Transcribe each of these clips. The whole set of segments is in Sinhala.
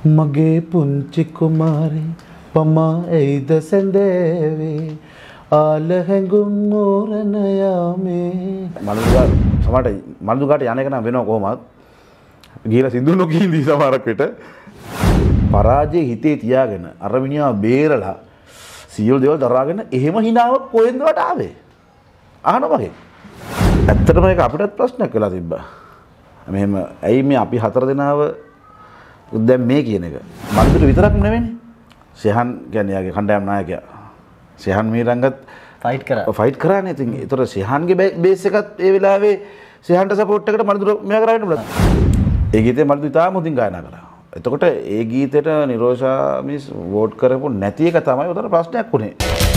මගේ පුංචි කුමාරේ පමා එයිද සැඳෑවේ ආල හැඟුම් ඕරණ යාමේ මල්දුගාට යන එක නම් වෙනව කොහොමද ගිහලා සින්දු නොකී ඉඳී සමහරක් විට පරාජය හිතේ තියාගෙන අර මිනිහා බේරලා සියලු දේවල් දරාගෙන එහෙම හිනාවක් කොහෙන්ද වට ආවේ අහන වගේ ඇත්තටම ඒක අපිටත් ප්‍රශ්නයක් වෙලා තිබ්බා මෙහෙම ඇයි මේ අපි හතර දෙනාව දැන් මේ කියන එක මල්දුට විතරක් නෙවෙයිනේ සෙහන් කියන්නේ යාගේ කණ්ඩායම් නායකයා සෙහන් මීරංගත් ෆයිට් කරානේ ඉතින් ඒතර සෙහන්ගේ බේස් එකත් ඒ වෙලාවේ සෙහන්ට සපෝට් එකට මල්දුර මෙයා කරාගෙන බලන්න ඒ ගීතේ මල්දු ඉතාම හොඳින් ගායනා කරා එතකොට ඒ ගීතේට නිරෝෂා මිස් වෝට් කරපු නැති එක තමයි උතන ප්‍රශ්නයක් උනේ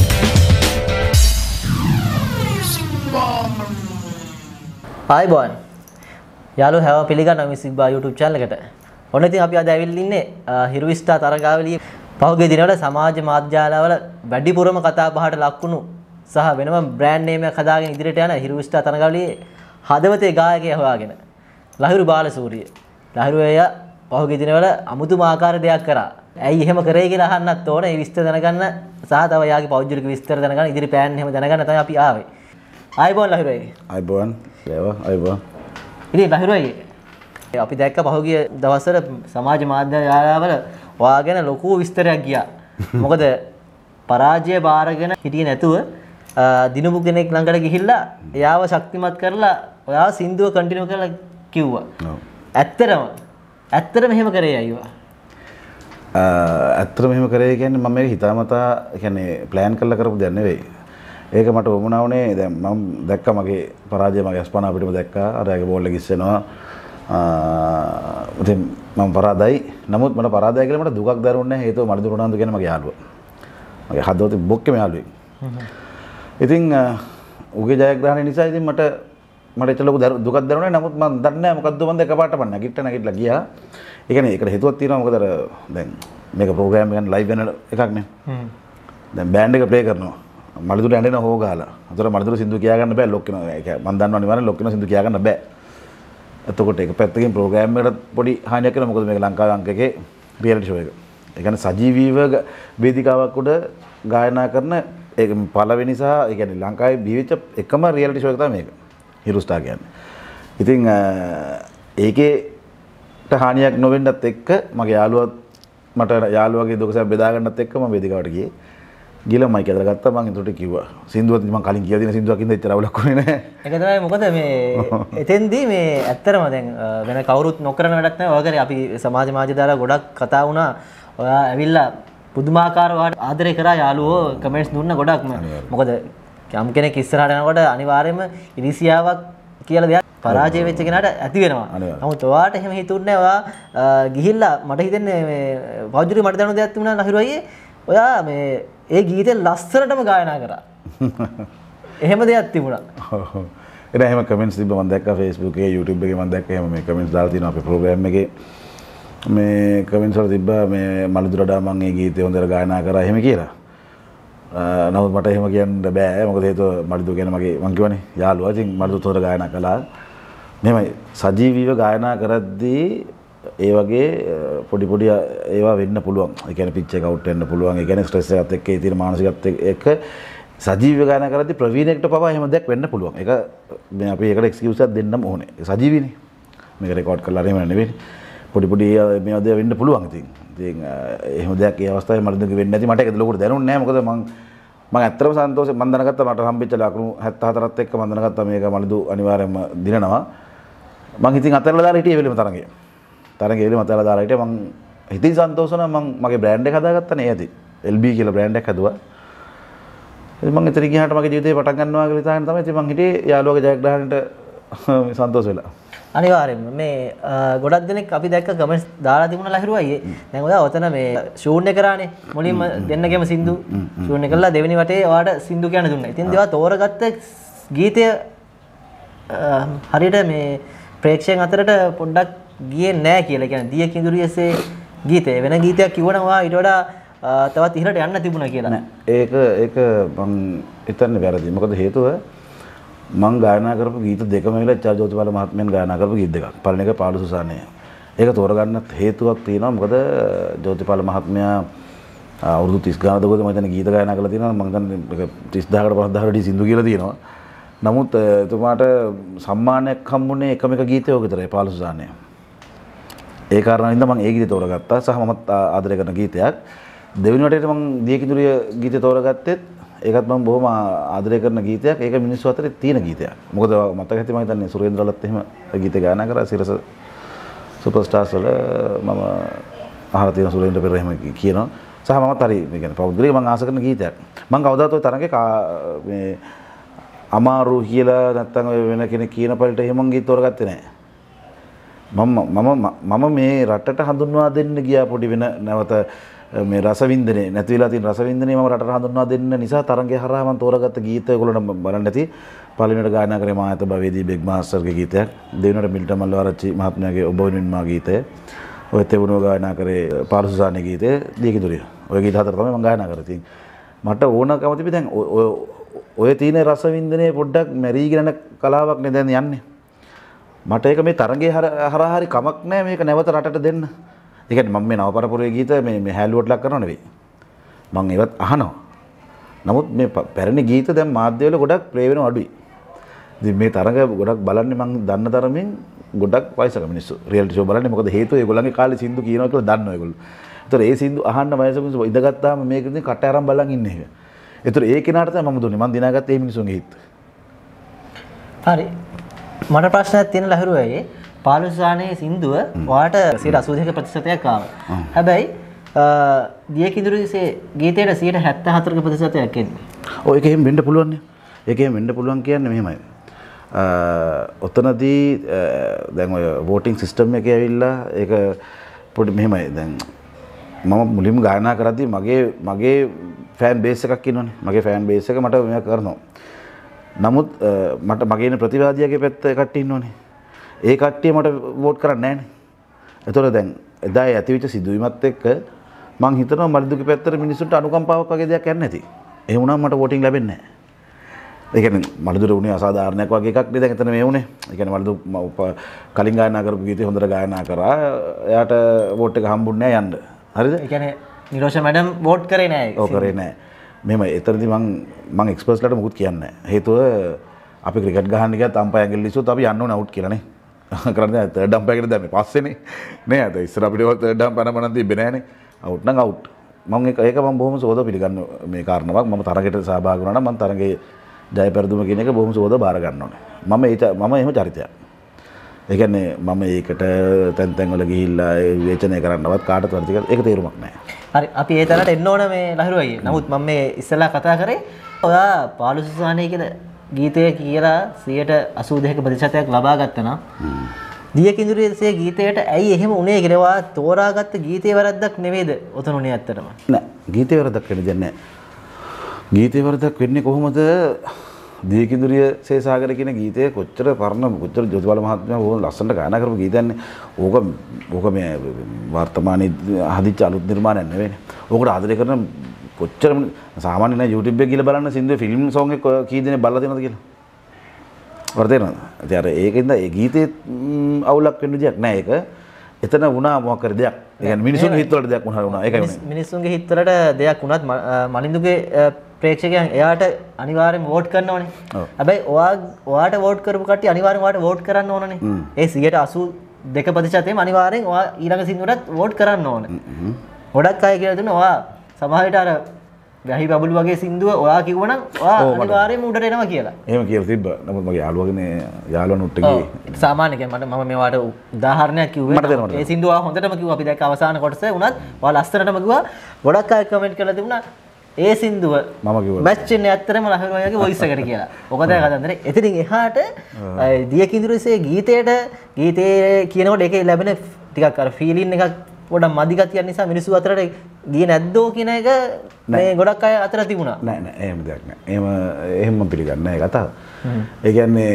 ආයිබෝන් යාළුවෝ හැව පිළිගන්නවා මියුසික් බා YouTube channel එකට. ඔන්න ඉතින් අපි අද ඇවිල්ලා ඉන්නේ හිරුවිස්ටා තරගාවලියේ පහුගිය දිනවල සමාජ මාධ්‍යාලවල වැඩිපුරම කතා බහට ලක්වුණු සහ වෙනම බ්‍රෑන්ඩ් නේම් එකක් හදාගෙන ඉදිරියට යන හිරුවිස්ටා තරගාවලියේ හදවතේ ගායකයා හොයාගෙන ලහිරු බාලසූරිය. ලහිරු අය පහුගිය දිනවල අමුතුම ආකාර දෙයක් කරා. ඇයි එහෙම කරේ කියලා අහන්නත් ඕනේ. මේ විස්තර දැනගන්න සහ තව යාගේ පෞද්ගලික විස්තර දැනගන්න ඉදිරි ප්ලෑන් එහෙම දැනගන්න තමයි අපි ආවේ. ආයිබෝන් ලහිරු අය. ආයිබෝන්. ආයිබෝන්. ඉතින් ලහිරු අය අපි දැක්ක පහුගිය දවස්වල සමාජ මාධ්‍යාලවල ඔයාගෙන ලොකු විස්තරයක් ගියා. මොකද පරාජය බාරගෙන හිටියේ නැතුව දිනපු කෙනෙක් ළඟට ගිහිල්ලා එයාව ශක්තිමත් කරලා ඔයාව සින්දුව කන්ටිනියු කරලා කිව්වා. ඇත්තටම එහෙම කරේ අයියෝ. ඇත්තටම එහෙම කරේ කියන්නේ මම මේක හිතාමතා කියන්නේ ප්ලෑන් කරලා කරපු දෙයක් නෙවෙයි. ඒක මට වුණා උනේ දැන් මම දැක්කා මගේ පරාජය මගේ අස්පන අපිටම දැක්කා. අර යාගේ බෝල් එක ඉස්සෙනවා. ඉතින් මම පරාදයි. නමුත් මට පරාදයි කියලා මට දුකක් දරුන්නේ නැහැ. හේතුව මඩු රොනාල්ඩෝ කියන මගේ යාළුවා. මගේ හදවතේ බොක්කේම යාළුවෙක්. ඉතින් උගේ ජයග්‍රහණය නිසා ඉතින් මට එච්චර ලොකු දුකක් දරුණේ නැහැ. නමුත් මම දන්නේ නැහැ මොකද්ද මම එකපාරට මම නැගිටලා ගියා. ඒ කියන්නේ ඒකට හේතුවක් තියෙනවා. මොකද අර දැන් මේක ප්‍රෝග්‍රෑම් එකක් ලයිව් වෙන එකක් නේ. දැන් බෑන්ඩ් එක ප්ලේ කරනවා. මඩුදුර ඇඬෙන හො ගහලා. අතර මඩුදුර සින්දු කියා ගන්න බෑ ලොක් වෙනවා. ඒක මම දන්නවා අනිවාර්යෙන් ලොක් වෙන සින්දු කියා ගන්න බෑ. එතකොට ඒක පැත්තකින් ප්‍රෝග්‍රෑම් එකට පොඩි හානියක් කරනවා. මොකද මේක ලංකාවේ අංක එකේ රියැලිටි ෂෝ එක. ඒ කියන්නේ සජීවීව වේදිකාවක් උඩ ගායනා කරන ඒක පළවෙනි සහ ඒ කියන්නේ ලංකාවේ බිහිවෙච්ච එකම රියැලිටි ෂෝ එක තමයි මේක. හිරුස්ටා කියන්නේ. ඉතින් ඒකේට හානියක් නොවෙන්නත් එක්ක මගේ යාළුවත් මට යාළුවාගේ දුකසක් බෙදා ගන්නත් එක්ක මම වේදිකාවට ගියේ. ගිහලා මයික් ඇදලා ගත්තා මම ඒකට කිව්වා. සින්දුවත් මම කලින් කියලා දෙන සින්දුවක් ඉඳලා එච්චර අවුලක් වුණේ නැහැ. ඒක තමයි මොකද මේ එතෙන්දී මේ ඇත්තරම දැන් වෙන කවුරුත් නොකරන වැඩක් නැහැ. ඔයගොල්ලෝ අපි සමාජ මාධ්‍ය දාලා ගොඩක් කතා වුණා. ඔයා ඇවිල්ලා පුදුමාකාර වාට ආදරය කරා යාළුවෝ කමෙන්ට්ස් දුන්න ගොඩක්ම. මොකද යම් කෙනෙක් ඉස්සරහට යනකොට අනිවාර්යයෙන්ම ඉරිසියාවක් කියලා දෙයක් පරාජය වෙච්ච කෙනාට ඇති වෙනවා. නමුත් ඔයාට එහෙම හිතුන්නේ නැහැ. ඔයා ගිහිල්ලා මට හිතෙන්නේ මේ පෞද්ගලික මට දැනුන දෙයක් තිබුණා ලහිරු අයියේ. ඔයා මේ ඒ ගීතේ ලස්සනටම ගායනා කරා. එහෙම දෙයක් තිබුණා. ඔව්. ඒක එහෙම කමෙන්ට්ස් තිබ්බා මම දැක්කා Facebook එකේ YouTube එකේ මම දැක්කා එහෙම මේ කමෙන්ට්ස් දාලා තියෙනවා අපේ ප්‍රෝග්‍රෑම් එකේ. මේ කමෙන්ට්ස් වල තිබ්බා මේ මලුදුරඩා මම මේ ගීතේ හොඳට ගායනා කරා එහෙම කියලා. නමුත් මට එහෙම කියන්න බෑ. මොකද හේතුව මලුදු කියන මගේ මං කියවනේ යාළුවා. ඉතින් මලුදුත් හොඳට ගායනා කළා. මෙහෙමයි සජීවීව ගායනා කරද්දී ඒ වගේ පොඩි ඒවා වෙන්න පුළුවන්. ඒ කියන්නේ පිච් එක අවුට් වෙන්න පුළුවන්. ඒ කියන්නේ ස්ට්‍රෙස් එකත් එක්ක ඒ තියෙන මානසිකත් එක්ක සජීවීව ගායනා කරද්දී ප්‍රවීණයෙක්ට පවා එහෙම දෙයක් වෙන්න පුළුවන්. ඒක මේ අපි ඒකට එක්ස්කියුස් එකක් දෙන්නම ඕනේ. සජීවීනේ. මේක රෙකෝඩ් කරලා හරියම නෙවෙයි. පොඩි මේවා දෙයක් වෙන්න පුළුවන් ඉතින්. ඉතින් එහෙම දෙයක් ඒ අවස්ථාවේ මට දෙක වෙන්නේ නැති මට ඒක ලොකුට දැනුන්නේ නැහැ. මොකද මම ඇත්තටම සන්තෝෂෙන් මම දැනගත්තා මට හම්බෙච්ච ලකුණු 74ත් එක්ක මම දැනගත්තා මේක මලදු අනිවාර්යයෙන්ම දිනනවා. මම ඉතින් අතල්ලා දාලා හිටියේ වෙලෙම තරංගේ. තරංගේ වෙලෙම අතල්ලා දාලා හිටියේ මම හිතින් සන්තෝෂ නම් මම මගේ බ්‍රෑන්ඩ් එක හදාගත්තා නේ ඇති. LB කියලා බ්‍රෑන්ඩ් එකක් හදුවා. ඉතින් මම ඉතින් ගියාට මගේ ජීවිතේ පටන් ගන්නවා කියලා හිතාගෙන තමයි ඉතින් මම හිටියේ යාළුවගේ ජයග්‍රහණයට සන්තෝෂ වෙලා. අනිවාර්යයෙන්ම මේ ගොඩක් දෙනෙක් අපි දැක්ක කමෙන්ට්ස් දාලා තිබුණා ලහිරු අයියේ. දැන් ඔයා ඔතන මේ ශූන්‍ය කරානේ. මුලින්ම දෙන්නගේම සින්දු ශූන්‍ය කළා දෙවෙනි වටේ ඔයාට සින්දු කියන්න දුන්නා. ඉතින් දේවා තෝරගත්ත ගීතය හරියට මේ ප්‍රේක්ෂකයන් අතරට පොඩ්ඩක් ගියේ නැහැ කියලා. කියන්නේ දිය කිඳුරියසේ ගීතය වෙන ගීතයක් කිව්වනම් ඔයා ඊට වඩා තවත් ඉහළට යන්න තිබුණා කියලා. නෑ. ඒක මම හිතන්නේ වැරදි. මොකද හේතුව මං ගායනා කරපු ගීත දෙකම වෙලා චාජෝතිපාල මහත්මයන් ගායනා කරපු ගීත දෙකක්. පළවෙනි එක පාළු සුසානේ. ඒක තෝරගන්නත් හේතුවක් තියෙනවා. මොකද ජෝතිපාල මහත්මයා අවුරුදු 30 ගානකට මම හිතන්නේ ගීත ගායනා කරලා තියෙනවා. මම හිතන්නේ 30000කට 50000කට සින්දු කියලා තියෙනවා. නමුත් එතුමාට සම්මානයක් හම්බුනේ එකම එක ගීතය ඔය විතරයි පාලසුසානය. ඒ කාරණාවෙන්ද මම ඒ ගීතය තෝරගත්තා. සහ මමත් ආදරය කරන ගීතයක්. දෙවෙනි වටේට මම දියකිඳුරිය ගීතය තෝරගත්තෙත් ඒකත් මම බොහොම ආදරය කරන ගීතයක්. ඒක මිනිස්සු අතරේ තියෙන ගීතයක්. මොකද මතක ඇති මම හිතන්නේ සුරේන්ද්‍රලත් එහෙම ගීත ගායනා කරා. සිරස සුපර්ස්ටාර්ස් වල මම අහලා තියෙන සුරේන්ද්‍ර පෙරේර එහෙම කියනවා. සහ මමත් හරි මේ කියන්නේ පෞද්ගලිකව මම ආස කරන ගීතයක්. මම කවදාවත් ඔය තරගේ මේ අමාරු කියලා නැත්තම් ඔය වෙන කෙනෙක් කියන පළට එහෙම ගීත තෝරගත්තේ නැහැ. මම මේ රටට හඳුන්වා දෙන්න ගියා පොඩි වෙන නැවත මේ රසවින්දනේ නැති වෙලා තියෙන රසවින්දනේ මම රටට හඳුන්වා දෙන්න නිසා තරංගය හරහා මම තෝරගත්ත ගීත ඒගොල්ලෝ බලන්න ඇති. පළවෙනිට ගායනා කරේ මායත භවේදී බෙග් මාස්ටර්ගේ ගීතයක්. දෙවෙනිට මිල්ටන් මල්ලවරච්චි මහත්මයාගේ ඔබ වෙනුවෙන් මා ගීතය. ඔය තෙවුණුව ගායනා කරේ පාලසුසානගේ ගීතය දියකිඳුරිය. ඔය ගීත හතර තමයි මම ගායනා කරේ. ඉතින් මට ඕනකම තිබි දැන් ඔය තියෙන රසවින්දනේ පොඩ්ඩක් මැරීගෙන යන කලාවක් නේ දැන් යන්නේ. මට ඒක මේ තරංගයේ හරහා හරි කමක් නැහැ මේක නැවත රටට දෙන්න. ඒ කියන්නේ මම මේ නවපරපුරේ ගීත මේ හැලුවට ලක් කරනව නෙවෙයි. මම ඒවත් අහනවා. නමුත් මේ පැරණි ගීත දැන් මාධ්‍ය වල ගොඩක් ප්ලේ වෙනව අඩුයි. ඉතින් මේ තරංග ගොඩක් බලන්නේ මම දන්න තරමින් ගොඩක් වයසක මිනිස්සු රියැලිටි ෂෝ බලන්නේ. මොකද හේතුව ඒගොල්ලන්ගේ කාලේ සින්දු කියනවා කියලා දන්නවා ඒගොල්ලෝ. ඒතර ඒ සින්දු අහන්න වයසක මිනිස්සු ඉඳගත්තාම මේක ඉතින් කට අරන් බලන් ඉන්නේ ඒක. ඒතර ඒ කෙනාට තමයි මම දුන්නේ. මම දිනාගත්තේ මේ මිනිස්සුන්ගේ හිත. හරි. මට ප්‍රශ්නයක් තියෙන ලහිරු අයියේ පාලසුසානයේ සින්දුව ඔයාට 82% ආවා. හැබැයි දියකිඳුරියේ ගීතයට 74% එන්නේ. ඔය ඒක එහෙම වෙන්න පුළුවන් නේ. ඒක එහෙම වෙන්න පුළුවන් කියන්නේ මෙහෙමයි. ඔතනදී දැන් ඔය වෝටිං සිස්ටම් එකේ ඇවිල්ලා ඒක පොඩි මෙහෙමයි. දැන් මම මුලින්ම ගායනා කරද්දී මගේ ෆෑන් බේස් එකක් ඉන්නවනේ. මගේ ෆෑන් බේස් එක මට මේක කරනවා. නමුත් මට මගේ ප්‍රතිවාදියාගේ පැත්ත කට්ටිය ඉන්නවනේ. ඒ කට්ටිය මට වෝට් කරන්නේ නැහනේ. ඒතකොට දැන් එදා ඇතිවෙච්ච සිදුවීමත් එක්ක මං හිතනවා මල්දුගේ පැත්තට මිනිස්සුන්ට අනුකම්පාවක් වගේ දෙයක් යන්නේ නැති. ඒ වුණාම මට වෝටින් ලැබෙන්නේ නැහැ. ඒ කියන්නේ මල්දුර උනේ අසාධාරණයක් වගේ එකක් නේ දැන් එතන මේ උනේ. ඒ කියන්නේ මල්දු කලින් ගායනා කරපු ගීතේ හොඳට ගායනා කරා. එයාට වෝට් එක හම්බුන්නේ නැහැ යන්න. හරිද? ඒ කියන්නේ නිරෝෂා මැඩම් වෝට් කරේ නැහැ. ඔව් කරේ නැහැ. මෙහෙම එතනදී මං එක්ස්පර්ට්ස්ලාට මොකුත් කියන්නේ නැහැ. හේතුව අපි ක්‍රිකට් ගහන්න ගියත් අම්පයර් ඇඟිල්ල ඉස්සුවොත් අපි යන්න ඕනේ අවුට් කියලා නේ. කරන්නේ තර්ඩ් අම්පයර් එකට දැම්මේ පස්සේනේ. නේ අද ඉස්සර අපිට තර්ඩ් අම්පයර් නම් තිබ්බේ නැහනේ. අවුට් නම් අවුට්. මම ඒක බොහොම සෝද පිළිගන්න මේ කාරණාවක්. මම තරගයට සහභාගී වුණා නම් මම තරගයේ ජය පෙරදුම කියන එක බොහොම සෝද බාර ගන්න ඕනේ. මම එහෙම චරිතයක්. ඒ කියන්නේ මම ඒකට තැන් වල ගිහිල්ලා විවේචනය කරන්නවත් කාටවත් වැඩි ඒක තේරුමක් නැහැ. හරි අපි ඒ තරට එන්න ඕන මේ ලහිරු අයියේ. නමුත් මම මේ ඉස්සෙල්ලා කතා කරේ ඔයා පාලසුසානයේ කියන ගීතය කියලා 82% ලබා ගත්තා නම් දියකිඳුරියේ ගීතයට ඇයි එහෙම උනේ කියලා ඔයා තෝරාගත්ත ගීතේ වැරද්දක් නෙවෙයිද ඔතන උනේ ඇත්තටම? නෑ ගීතේ වැරද්දක් වෙන්නේ නැහැ. ගීතේ වැරද්දක් වෙන්නේ කොහොමද? දියකිඳුරිය සේසාගර කියන ගීතය කොච්චර පරණ කොච්චර ජෝතිපාල මහත්මයා ඕන ලස්සනට ගායනා කරපු ගීතයන්නේ. ඕක මේ වර්තමානයේ හදිච්ච අලුත් නිර්මාණයක් නෙවෙයිනේ. ඕකට ආදරය කරන කොච්චර සාමාන්‍ය නෑ YouTube එකේ ගිහලා බලන්න සින්දුවේ ෆිල්ම් සෝං එක කී දෙනෙක් බලලා තියෙනවද කියලා. වර්තේනවද? ඉතින් අර ඒකෙන්ද ඒ ගීතේ අවුලක් වෙන්න දෙයක් නෑ ඒක. එතන වුණා මොකක් කර දෙයක්. ඒ කියන්නේ මිනිසුන්ගේ හිතවලට දෙයක් වුණා. ඒකයි වුණේ. මිනිසුන්ගේ හිතවලට දෙයක් වුණත් මලින්දුගේ ප්‍රේක්ෂකයන් එයාට අනිවාර්යෙන් වෝට් කරනවනේ. හැබැයි ඔයාට වෝට් කරපු කට්ටිය අනිවාර්යෙන් ඔයාට වෝට් කරන්න ඕනනේ. ඒ 82% අනිවාර්යෙන් ඔයා ඊළඟ සින්දුවටත් වෝට් කරන්න ඕනේ. ගොඩක් අය කියලා දුන්නා ඔයා සමහරවිට අර වැහි බබළු වගේ සින්දුව ඔයා කිව්වනම් ඔයා අනිවාර්යෙන්ම උඩට එනවා කියලා. එහෙම කියලා තිබ්බා. නමුත් මගේ යාළුවනුත් ගියේ. සාමාන්‍ය කියන්නේ මම මේවට උදාහරණයක් කිව්වේ. ඒ සින්දුව හොඳටම කිව්වා අපි දැක්ක අවසාන කොටස උනත් ඔයා ලස්සනටම කිව්වා. ගොඩක් අය කමෙන්ට් කරලා තිබුණා ඒ සින්දුව මම කිව්වා මැච් වෙන්නේ ඇත්තටම ලහිරු අයගේ වොයිස් එකට කියලා. ඔක දැන් කතන්දරේ. එතනින් එහාට දියකිඳුරියේ ගීතේ කියනකොට ඒකේ ලැබෙන ටිකක් අර ෆීලින් එකක් පොඩක් මදි ගතියක් නිසා මිනිස්සු අතරට ගියේ නැද්දෝ කියන එක මේ ගොඩක් අය අතර තිබුණා. නෑ එහෙම දෙයක් නෑ. එහෙම මම පිළිගන්නේ නෑ කතාව. ඒ කියන්නේ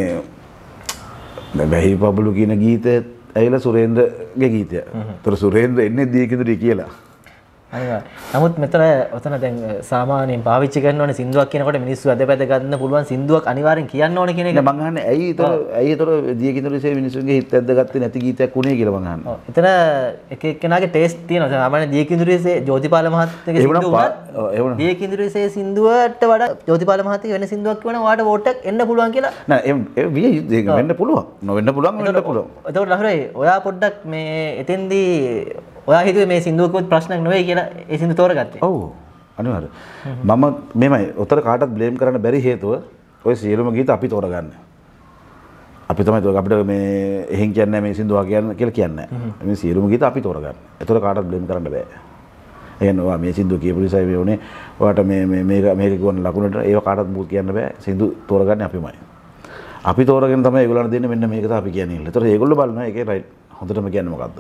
වැහි බබළු කියන ගීතය ඇවිල්ලා සුරේන්ද්‍රගේ ගීතය. ඒතර සුරේන්ද්‍ර එන්නේ දියකිඳුරිය කියලා. අනිවාර්යයෙන්. නමුත් මෙතන ඔතන දැන් සාමාන්‍යයෙන් පාවිච්චි කරනවනේ සින්දුවක් කියනකොට මිනිස්සු අදපැද ගන්න පුළුවන් සින්දුවක් අනිවාර්යෙන් කියන්න ඕනේ කියන එක. මං අහන්නේ ඇයි ඒතර දිය කිඳුරුසේ මිනිස්සුන්ගේ හිත ඇද්දගත්තේ නැති ගීතයක් උනේ කියලා මං අහන්නේ. ඔව්. එතන එක එක්කෙනාගේ ටේස්ට් තියෙනවා. සාමාන්‍යයෙන් දිය කිඳුරුසේ ජෝතිපාල මහත්තයාගේ සින්දුව දිය කිඳුරුසේ සින්දුවට වඩා ජෝතිපාල මහත්තයාගේ වෙන සින්දුවක් කියවනම් ඔයාට වෝට් එකක් එන්න පුළුවන් කියලා. නෑ ඒ විය ඒක වෙන්න පුළුවන්. නොවෙන්න පුළුවන් වෙන්න පුළුවන්. එතකොට ලහරයි ඔයා පොඩ්ඩක් මේ එතෙන්දී ඔයා හිතුවේ මේ සින්දුවකවත් ප්‍රශ්නයක් නෙවෙයි කියලා ඒ සින්දුව තෝරගත්තේ. ඔව් අනිවාර්යයෙන්. මම මෙමය උතර කාටවත් බ්ලේම් කරන්න බැරි හේතුව ඔය සියලුම ගීත අපි තෝරගන්න. අපි තමයි අපිට මේ එහෙන් කියන්නේ මේ සින්දුව කියන්න කියලා කියන්නේ නැහැ. මේ සියලුම ගීත අපි තෝරගන්න. ඒතර කාටවත් බ්ලේම් කරන්න බෑ. එහෙනම් ඔයා මේ සින්දුව කියපු නිසා මේ උනේ ඔයාට මේක කියවන ලකුණට ඒව කාටවත් බුත් කියන්න බෑ. සින්දු තෝරගන්නේ අපිමයි. අපි තෝරගෙන තමයි ඒගොල්ලන්ට දෙන්නේ මෙන්න මේක තමයි අපි කියන්නේ. ඒතර ඒගොල්ලෝ බලනවා ඒකේ රයිට් හොඳටම කියන්නේ මොකද්ද?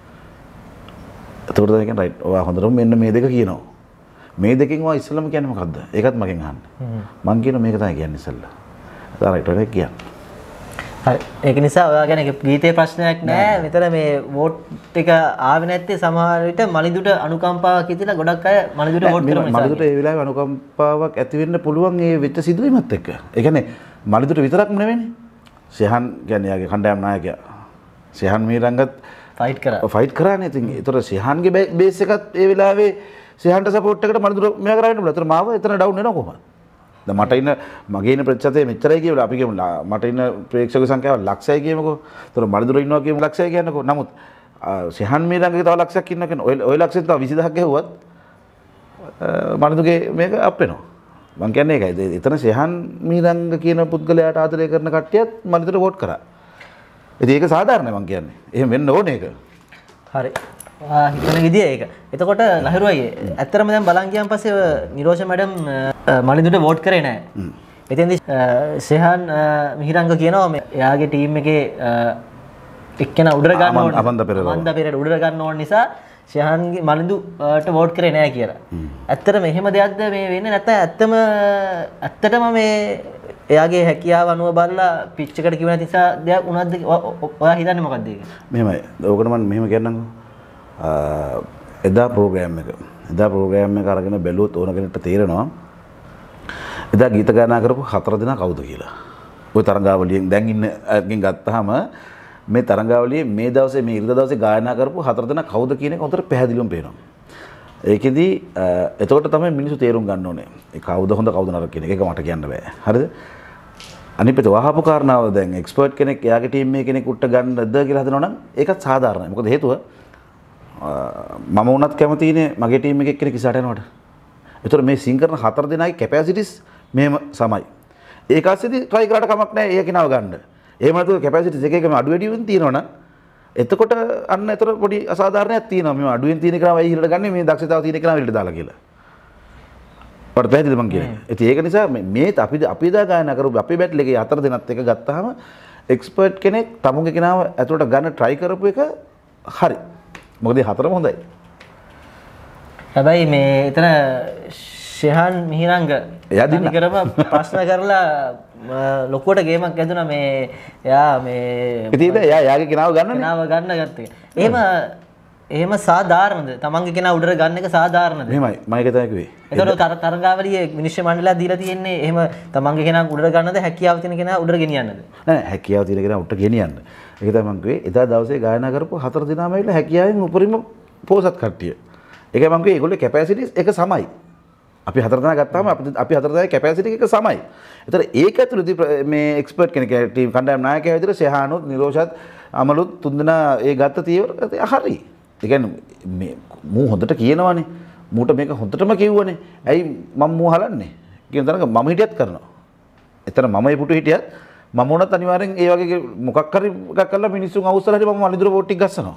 එතකොට තමයි කියන්නේ රයිට්. ඔයා හොඳටම මෙන්න මේ දෙක කියනවා. මේ දෙකෙන් ඔයා ඉස්සෙල්ලම කියන්නේ මොකද්ද? ඒකත් මගෙන් අහන්න. මං කියන මේක තමයි කියන්නේ ඉස්සෙල්ලා. එතන රයිට් ඔය කියන්නේ. හරි. ඒක නිසා ඔයා ගැන ගීතේ ප්‍රශ්නයක් නෑ. මෙතන මේ වෝට් එක ආවේ නැත්තේ සමහර විට මලිදුට අනුකම්පාවක් හිතිලා ගොඩක් අය මලිදුට වෝට් කරන නිසා. මලිදුට ඒ වෙලාවේ අනුකම්පාවක් ඇති වෙන්න පුළුවන් ඒ වෙච්ච සිදුවීමත් එක්ක. ඒ කියන්නේ මලිදුට විතරක්ම නෙවෙයිනේ. සෙහන් කියන්නේ යාගේ කණ්ඩායම් නායකයා. සෙහන් මීරංගත් ෆයිට් කරානේ. ඉතින් ඒතර සෙහන්ගේ බේස් එකත් ඒ වෙලාවේ සෙහන්ට සපෝට් එකට මලිදුට මෙයා කරගෙන බුණා. ඒතර මාව එතන ඩවුන් වෙනවා කොහොමද? දැන් මට ඉන්න මගේ ඉන්න ප්‍රතිශතය මෙච්චරයි කියලා අපි කියමු මට ඉන්න ප්‍රේක්ෂක සංඛ්‍යාව ලක්ෂයි කියමුකෝ. ඒතර මලිදුර ඉන්නවා කියමු ලක්ෂයි කියන්නකෝ. නමුත් සෙහන් මීරංගගේ තව ලක්ෂයක් ඉන්නවා කියන ඔය ලක්ෂෙන් තව 20000ක් ගැහුවත් මලිදුගේ මේක අප් වෙනවා. මං කියන්නේ ඒකයි. එතන සෙහන් මීරංග කියන පුද්ගලයාට ආදරය කරන කට්ටියත් මලිදුට වෝට් කරා. ඉතින් ඒක සාධාරණයි මං කියන්නේ. එහෙම වෙන්න ඕනේ ඒක. හරි. හිතන විදිය ඒක. එතකොට ලහිරු අයියේ ඇත්තටම දැන් බලන් ගියාන් පස්සේ නිරෝෂ මැඩම් මලිදුට වෝට් කරේ නැහැ. එතෙන්දී සෙහන් මිහිරංග කියනවා මේ එයාගේ ටීම් එකේ එක්කෙනා උඩර ගන්න ඕන. අමන්ද පෙරේරා උඩර ගන්න ඕන නිසා සෙහන්ගේ මලිදුට වෝට් කරේ නැහැ කියලා. ඇත්තටම එහෙම දෙයක්ද මේ වෙන්නේ නැත්නම් ඇත්තටම මේ එයාගේ හැකියාව අනුව බලලා පිච් එකට කිව්ව නැති නිසා දෙයක් උනද්ද ඔයා හිතන්නේ මොකද්ද ඒක? මෙහෙමයි. ඕකට මම මෙහෙම කියන්නම්කෝ. එදා ප්‍රෝග්‍රෑම් එක අරගෙන බැලුවොත් ඕන කෙනෙක්ට තේරෙනවා එදා ගීත ගායනා කරපු 4 දෙනා කවුද කියලා. ওই තරංගාවලියෙන් දැන් ඉන්න අයගෙන් ගත්තාම මේ තරංගාවලියේ මේ දවසේ මේ ඉරිදා දවසේ ගායනා කරපු 4 දෙනා කවුද කියන එක හොඳට පැහැදිලිවම පේනවා. ඒකෙදි එතකොට තමයි මිනිස්සු තේරුම් ගන්න ඕනේ. ඒ කවුද හොඳ කවුද නරක කියන එක. ඒක මට කියන්න බෑ. හරිද? අනිත් පැත්ත වහපු කාරණාව දැන් එක්ස්පර්ට් කෙනෙක් එයාගේ ටීම් එකේ කෙනෙක් උට්ට ගන්නද කියලා හදනවා නම් ඒකත් සාධාරණයි. මොකද හේතුව මම වුණත් කැමතිනේ මගේ ටීම් එකේ කෙනෙක් ඉස්සරහට යනවට. ඒතර මේ සිං කරන 4 දෙනාගේ කැපැසිටිස් මෙහෙම සමයි. ඒකස්සෙදි try කරාට කමක් නැහැ ඒක නව ගන්න. එහෙම නැතුව කැපැසිටිස් එක එකම අඩු වැඩි වෙන තියෙනවනම් එතකොට අන්න ඒතර පොඩි අසාධාරණයක් තියෙනවා. මේ අඩුවෙන් තියෙන කෙනා වෙයි ඉහළට ගන්නේ මේ දක්ෂතාව තියෙන කෙනා ඉහළට දාලා කියලා. වට පැහැදිලි මං කියන්නේ. ඉතින් ඒක නිසා මේ අපි දා ගායනා කරපු අපේ බැටල් එකේ 4 දෙනාත් එක ගත්තාම එක්ස්පර්ට් කෙනෙක් තමුන්ගේ කෙනාව ඇතුළට ගන්න try කරපු එක හරි. මොකද 4ම හොඳයි. හැබැයි මේ එතන ෂෙහන් මිහිරංග එයා කරම ප්‍රශ්න කරලා ලොකුවට ගේමක් ඇදුනා මේ එයා මේ ඉතින් එයා යාගේ කෙනාව ගන්න ගත්තා. එහෙම සාධාරණද? තමන්ගේ කෙනා උඩර ගන්න එක සාධාරණද? මෙහෙමයි මම ඒක තමයි කිව්වේ. එතකොට තරංගාවලියේ විනිශ්චය මණ්ඩලය දීලා තියෙන්නේ එහෙම තමන්ගේ කෙනා උඩර ගන්නද හැකියාව තියෙන කෙනා උඩර ගෙනියන්නද? නෑ හැකියාව තියෙන කෙනා උඩට ගෙනියන්න. ඒක තමයි මම කිව්වේ. එදා දවසේ ගායනා කරපු 4 දිනම ඇවිල්ලා හැකියාවෙන් උපරිම පෝසත් කට්ටිය. ඒකයි මම කිව්වේ ඒගොල්ලෝ කැපැසිටිස් එක සමයි. අපි 4 දෙනා ගත්තාම අපි 4 දෙනාගේ කැපැසිටි එක සමයි. ඒතර ඒක ඇතුළතදී මේ එක්ස්පර්ට් කෙනෙක් ටීම් කණ්ඩායම් නායකයා විදිහට සෙහානුත් නිරෝෂත් අමලුත් තුන්දෙනා ඒ ගත්ත තීව්‍ර හරි. ඒ කියන්නේ මේ මූ හොඳට කියනවනේ. මූට මේක හොඳටම කිව්වනේ. ඇයි මම මූ හලන්නේ? කියන තරක මම හිටියත් කරනවා. එතන මම ඒ පුටු හිටියත් මම උනත් අනිවාර්යෙන් ඒ වගේ මොකක් හරි එකක් කරලා මිනිස්සුන් අවුස්සලා හරි මම මලිදුර වෝට් ටික ගස්සනවා.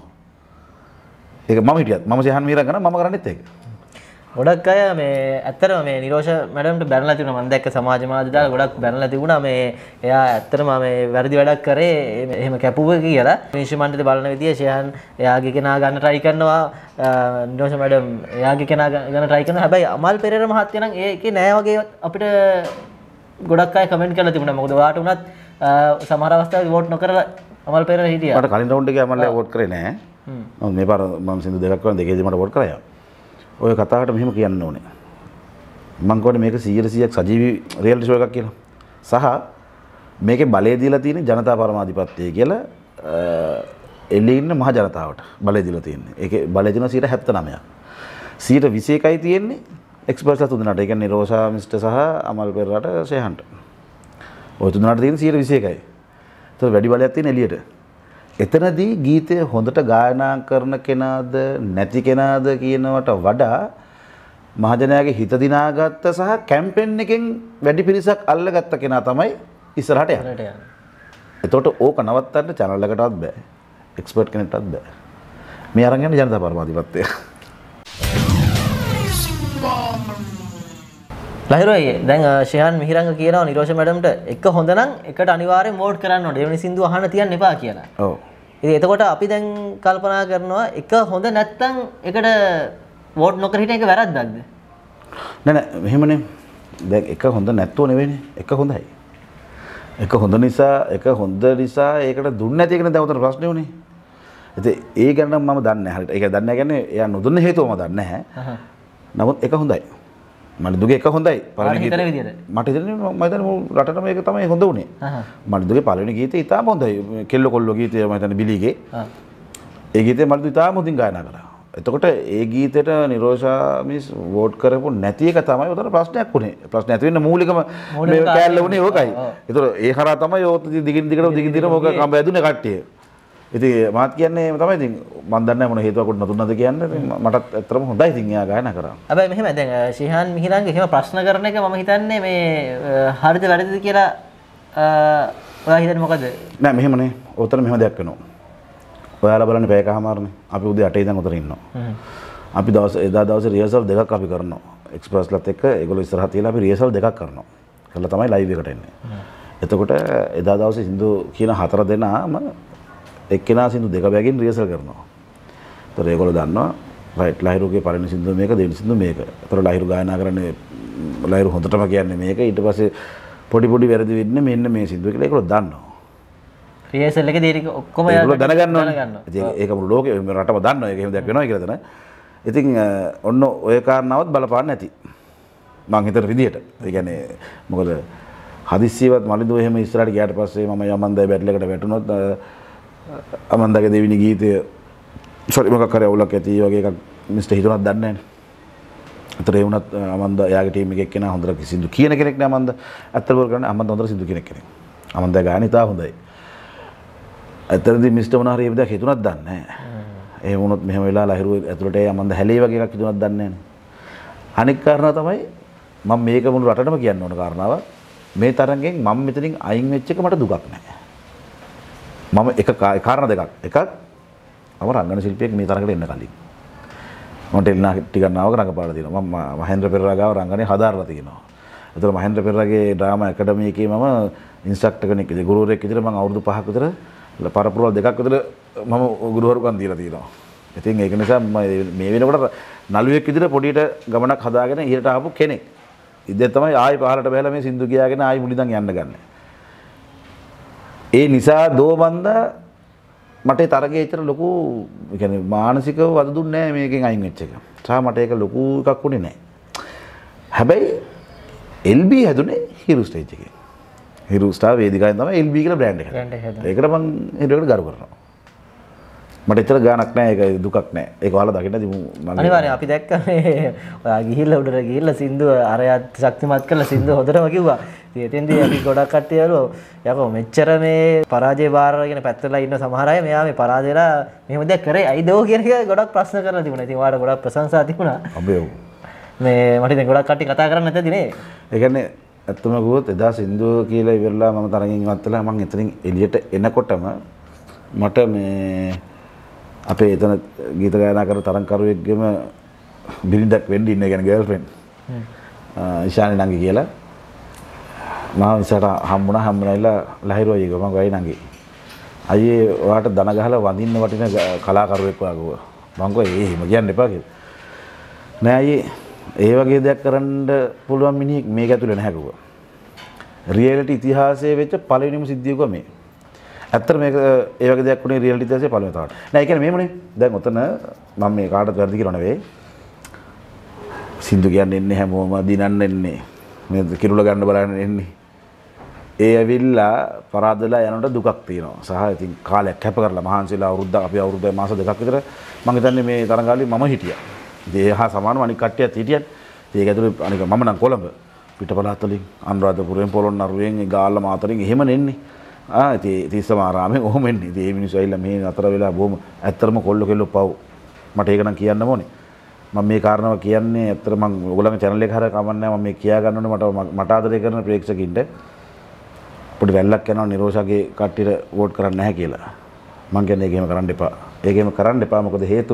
ඒක මම හිටියත් මම සෙහන් මීරන් ගන්න මම කරන්නේත් ඒක. ගොඩක් අය මේ ඇත්තටම මේ නිරෝෂ මැඩම්ට බැනලා තිබුණා. මම දැක්ක සමාජ මාධ්‍ය දාලා ගොඩක් බැනලා තිබුණා මේ එයා ඇත්තටම මේ වැරදි වැඩක් කරේ එහෙම කැපුවා කියලා. මිනිස්සු මණ්ඩලේ බලන විදිය ෂෙහන් එයාගේ කෙනා ගන්න try කරනවා. නිරෝෂ මැඩම් එයාගේ කෙනා ගන්න try කරනවා. හැබැයි අමල් පෙරේර මහත්තයා නම් ඒකේ නෑ වගේ අපිට ගොඩක් අය කමෙන්ට් කරලා තිබුණා. මොකද ඔයාට උනත් සමහර අවස්ථාවක වෝට් නොකරලා අමල් පෙරේර හිටියා. මට කලින් රවුන්ඩ් එකේ අමල් වෝට් කරේ නෑ. මම මේ පාර මම සින්දු දෙකක් කරන් දෙකේදී මට වෝට් කරා. ඔය කතාවට මෙහෙම කියන්න ඕනේ. මම කියන්නේ මේක 100%ක් සජීවී රියැලිටි ෂෝ එකක් කියලා. සහ මේකේ බලය දීලා තියෙන්නේ ජනතා පරමාධිපත්‍යය කියලා එළියේ ඉන්න මහ ජනතාවට බලය දීලා තියෙන්නේ. ඒකේ බලය දෙනවා 79ක්. 21යි තියෙන්නේ එක්ස්පර්ට්ස්ලා තුනට. ඒ කියන්නේ රෝෂා මිස්ටර් සහ අමල් පෙරරට ෂේහන්ට. ඔය තුනට තියෙන 21යි. ඒතකොට වැඩි බලයක් තියෙන එළියට. එතනදී ගීතය හොඳට ගායනා කරන කෙනාද නැති කෙනාද කියනවට වඩා මහජනයාගේ හිත දිනාගත්ත සහ කැම්පේන් එකෙන් වැඩි පිරිසක් අල්ලගත්ත කෙනා තමයි ඉස්සරහට යන්නේ. එතකොට ඕක නවත්තන්න channel එකටවත් බෑ. එක්ස්පර්ට් කෙනෙක්ටවත් බෑ. මේ අරන් යන ජනතා පරමාධිපත්‍යය. ලහිරුයි දැන් ශිහාන් මිහිරංග කියනවා නිරෝෂ මැඩම්ට එක හොඳ නම් එකට අනිවාර්යෙන් වෝට් කරන්න ඕනේ. දෙවෙනි සින්දුව අහන්න තියන්න එපා කියලා. ඔව්. ඉතින් එතකොට අපි දැන් කල්පනා කරනවා එක හොඳ නැත්තම් එකට වෝට් නොකර හිටින එක වැරද්දක්ද? නෑ මෙහෙමනේ. දැන් එක හොඳ නැත්තෝ නෙවෙයිනේ. එක හොඳයි. එක හොඳ නිසා ඒකට දුන්නේ නැති එකනේ දැන් උතන ප්‍රශ්නේ උනේ. ඉතින් ඒ ගැන මම දන්නේ නැහැ. හරියට. ඒක දන්නේ නැහැ කියන්නේ එයා නොදුන්න හේතුව මම දන්නේ නැහැ. නමුත් එක හොඳයි. මනිදුගේ එක හොඳයි. පළවෙනි හිතන විදියට. මට හිතෙන්නේ මම හිතන්නේ රටටම ඒක තමයි හොඳ උනේ. මනිදුගේ පළවෙනි ගීතය ඉතාම හොඳයි. කෙල්ල කොල්ල ගීතය මම හිතන්නේ බිලීගේ. ඒ ගීතය මනිදු ඉතාම හොඳින් ගායනා කළා. එතකොට ඒ ගීතයට නිරෝෂා මිස් වෝට් කරපු නැති එක තමයි උතන ප්‍රශ්නයක් උනේ. ප්‍රශ්න ඇති වෙන්න මූලිකම මේ කෑල්ල උනේ ඕකයි. එතකොට ඒ හරහා තමයි ඕක දිගින් දිගට ඕක කම්බ ඇදුනේ කට්ටිය. ඉතින් මාත් කියන්නේ තමයි ඉතින් මම දන්නේ නැහැ මොන හේතුවකට නතුනද කියන්නේ. මටත් ඇත්තටම හොඳයි ඉතින් එයා ගායනා කරා. හැබැයි මෙහෙම දැන් ශිහාන් මිහිරංග එහෙම ප්‍රශ්න කරන එක මම හිතන්නේ මේ හරිද වැරදිද කියලා ඔයා හිතන්නේ මොකද? නෑ මෙහෙමනේ. උතන මෙහෙම දෙයක් වෙනවා. ඔයාලා බලන්න පැයකමාරනේ. අපි උදේ 8 ඉඳන් උතන ඉන්නවා. අපි එදා දවසේ රිහර්සල් දෙකක් අපි කරනවා. එක්ස්පර්ට්ස්ලාත් එක්ක ඒගොල්ලෝ ඉස්සරහ තියලා අපි රිහර්සල් දෙකක් කරනවා. කළා තමයි ලයිව් එකට එන්නේ. එතකොට එදා දවසේ සින්දු කියන 4 දෙනාම එක්කෙනා සින්දු දෙක බැගින් රිහර්සල් කරනවා. ඒතර ඒගොල්ලෝ දන්නවා රයිට් ලහිරුගේ පළවෙනි සින්දුව මේක දෙවෙනි සින්දුව මේක. ඒතර ලහිරු ගායනා කරන්නේ ලහිරු හොඳටම කියන්නේ මේක. ඊට පස්සේ පොඩි වැරදි වෙන්නේ මෙන්න මේ සින්දුව කියලා ඒගොල්ලෝ දන්නවා. රිහර්සල් එකේ දේරික ඔක්කොම ඒගොල්ලෝ දැනගන්නවා. ඉතින් ඒක මුළු ලෝකෙ රටම දන්නවා. ඒක එහෙම දෙයක් වෙනවා කියලා තමයි. ඉතින් ඔන්න ඔය කාරණාවත් බලපාන්න නැති. මං හිතන විදියට. ඒ කියන්නේ මොකද හදිස්සියවත් මලින්දෝ එහෙම ඉස්සරහට ගියාට පස්සේ මම යමන්දයි බැටල් එකට වැටුණොත් අමන්දාගේ දෙවෙනි ගීතය සෝරි මොකක් කරේ අවුලක් ඇති වගේ එකක් මිස්ටර් හිතුණත් දන්නේ නැහැ. ඒතර ඒ වුණත් අමන්දා එයාගේ ටීම් එකේ එක්කෙනා හොඳට සින්දු කියන කෙනෙක් නේ අමන්දා. ඇත්තට බෝල් කරන්නේ අමන්දා හොඳට සින්දු කියන කෙනෙක්. අමන්දා ගායන ඉතා හොඳයි. ඇත්තටදී මිස්ටර් මොනවා හරි ඒ විදිහට හිතුණත් දන්නේ නැහැ. ඒ වුණොත් මෙහෙම වෙලා ලහිරුව ඇතුළට ඒ අමන්දා හැලේ වගේ එකක් හිතුණත් දන්නේ නැහැ. අනික් කාරණා තමයි මම මේක මුළු රටටම කියන්න ඕන කාරණාව. මේ තරංගෙන් මම මෙතනින් අයින් වෙච්ච එක මට දුකක් නැහැ. මම එක කාරණා දෙකක්. එකක් මම රංගන ශිල්පියෙක් මේ තරඟට එන්න කලින් මම ටෙලිනා ටිකක් නාවක රඟපාලා තියෙනවා. මම මහේන්ද්‍ර පෙරේරා ගාව රංගනේ හදාarලා තියෙනවා. ඒතර මහේන්ද්‍ර පෙරේරාගේ ඩ්‍රාමා ඇකඩමි එකේ මම ඉන්ස්ට්‍රක්ටර් කෙනෙක් විදිහට ගුරුවරයෙක් විදිහට මම අවුරුදු 5ක් විතර පරපුරවල් දෙකක් විතර මම ගුරුවරුකම් දීලා තියෙනවා. ඉතින් ඒක නිසා මේ වෙනකොට නළුවෙක් විදිහට පොඩියට ගමනක් හදාගෙන ඉහළට ආපු කෙනෙක්. ඉතින් තමයි ආයි පහළට බහලා මේ සින්දු කියාගෙන ආයි මුලින්දන් යන්න ගන්න. ඒ නිසා දෝබන්දා මට තරගේ ඇතර ලොකු يعني මානසිකව වද දුන්නේ නැහැ මේකෙන් අයින් වෙච්ච එක. තා මට ඒක ලොකු එකක් උනේ නැහැ. හැබැයි LB හැදුනේ හිරු ස්ටේජ් එකේ. හිරු ස්ටාර් වේදිකාවෙන් තමයි LB කියලා බ්‍රෑන්ඩ් එක හැදුනේ. ඒකට මම හිරුවකට ගරු කරනවා. මට ඇතර ගානක් නැහැ ඒක දුකක් නැහැ. ඒක ඔයාලා දකින්නදී මම අනිවාර්යයෙන් අපි දැක්ක මේ ඔයා ගිහිල්ලා උඩට ගිහිල්ලා සින්දුව අරයත් ශක්තිමත් කරලා සින්දුව හොඳටම කිව්වා. ඉතින් එතෙන්දී අපි ගොඩක් කට්ටිය වලෝ යකෝ මෙච්චර මේ පරාජය බාර අරගෙන පැත්තලා ඉන්න සමහර අය මෙයා මේ පරාජයලා මෙහෙම දෙයක් කරේ ඇයිද ඕ කියන එක ගොඩක් ප්‍රශ්න කරලා තිබුණා. ඉතින් ඔයාලට ගොඩක් ප්‍රශංසා තිබුණා. අබේ මේ මට ඉතින් ගොඩක් කට්ටිය කතා කරන්නේ නැතදී නේ. ඒ කියන්නේ ඇත්තම කිව්වොත් එදා සින්දුව කියලා ඉවරලා මම තරගින් ඉවත් වෙලා මම එතනින් එළියට එනකොටම මට මේ අපේ එතන ගීත ගායනා කර තරංකරුවෙක්ගෙම බිරිඳක් වෙන්න ඉන්නේ කියන්නේ ගර්ල්ෆ්‍රෙන්ඩ්. ඉෂානි නංගි කියලා. මම ඉස්සරහ හම්බුණා ලහිරු අයියෝ මම ගයි නංගි. අයියේ ඔයාට දන ගහලා වඳින්න වටින කලාකරුවෙක් වගේ. මම කිව්වා එහෙම කියන්න එපා කියලා. නෑ අයියේ ඒ වගේ දෙයක් කරන්න පුළුවන් මිනිහෙක් මේක ඇතුලේ නැහැ කිව්වා. රියැලිටි ඉතිහාසයේ වෙච්ච පළවෙනිම සිද්ධියක මේ. ඇත්තට මේක ඒ වගේ දෙයක් උනේ රියැලිටි ඉතිහාසයේ පළවෙනි තාවට. නෑ ඒ කියන්නේ මෙහෙමනේ. දැන් ඔතන මම මේ කාටවත් වැරදි කියනව නෙවෙයි. සින්දු කියන්නේ එන්නේ හැමෝම දිනන්න එන්නේ. මේ කිරුල ගන්න බලන්න එන්නේ. ඒ ඇවිල්ලා පරාදලා යනකොට දුකක් තියෙනවා. සහ ඉතින් කාලයක් කැප කරලා මහන්සිලා අවුරුද්දක් අපි අවුරුද්දේ මාස දෙකක් විතර මම හිතන්නේ මේ තරඟාවලිය මම හිටියා. ඒ හා සමානව අනික් කට්ටියත් හිටියත් ඒක ඇතුලේ අනික මම නම් කොළඹ පිටපළාත් වලින් අනුරාධපුරයෙන් පොළොන්නරුවෙන් ගාල්ල මාතරින් එහෙම නෙන්නේ. ඉතින් තිස්සමාරාමෙන් ඔහොම එන්නේ. ඉතින් මේ මිනිස්සු ඇවිල්ලා මේ අතර වෙලා බොහොම ඇත්තටම කොල්ල කෙල්ල පව්. මට ඒක නම් කියන්න ඕනේ. මම මේ කාරණාව කියන්නේ ඇත්තට මම ඔයගොල්ලන්ගේ channel එක හරියට කමන්නේ නැහැ. මම මේ කියා ගන්න ඕනේ මට ආදරය කරන ප්‍රේක්ෂකින්ට පොඩි වැල්ලක් යනවා නිරෝෂාගේ කට්ටියට වෝට් කරන්න නැහැ කියලා. මම කියන්නේ ඒක එහෙම කරන්න එපා. ඒක එහෙම කරන්න එපා. මොකද හේතුව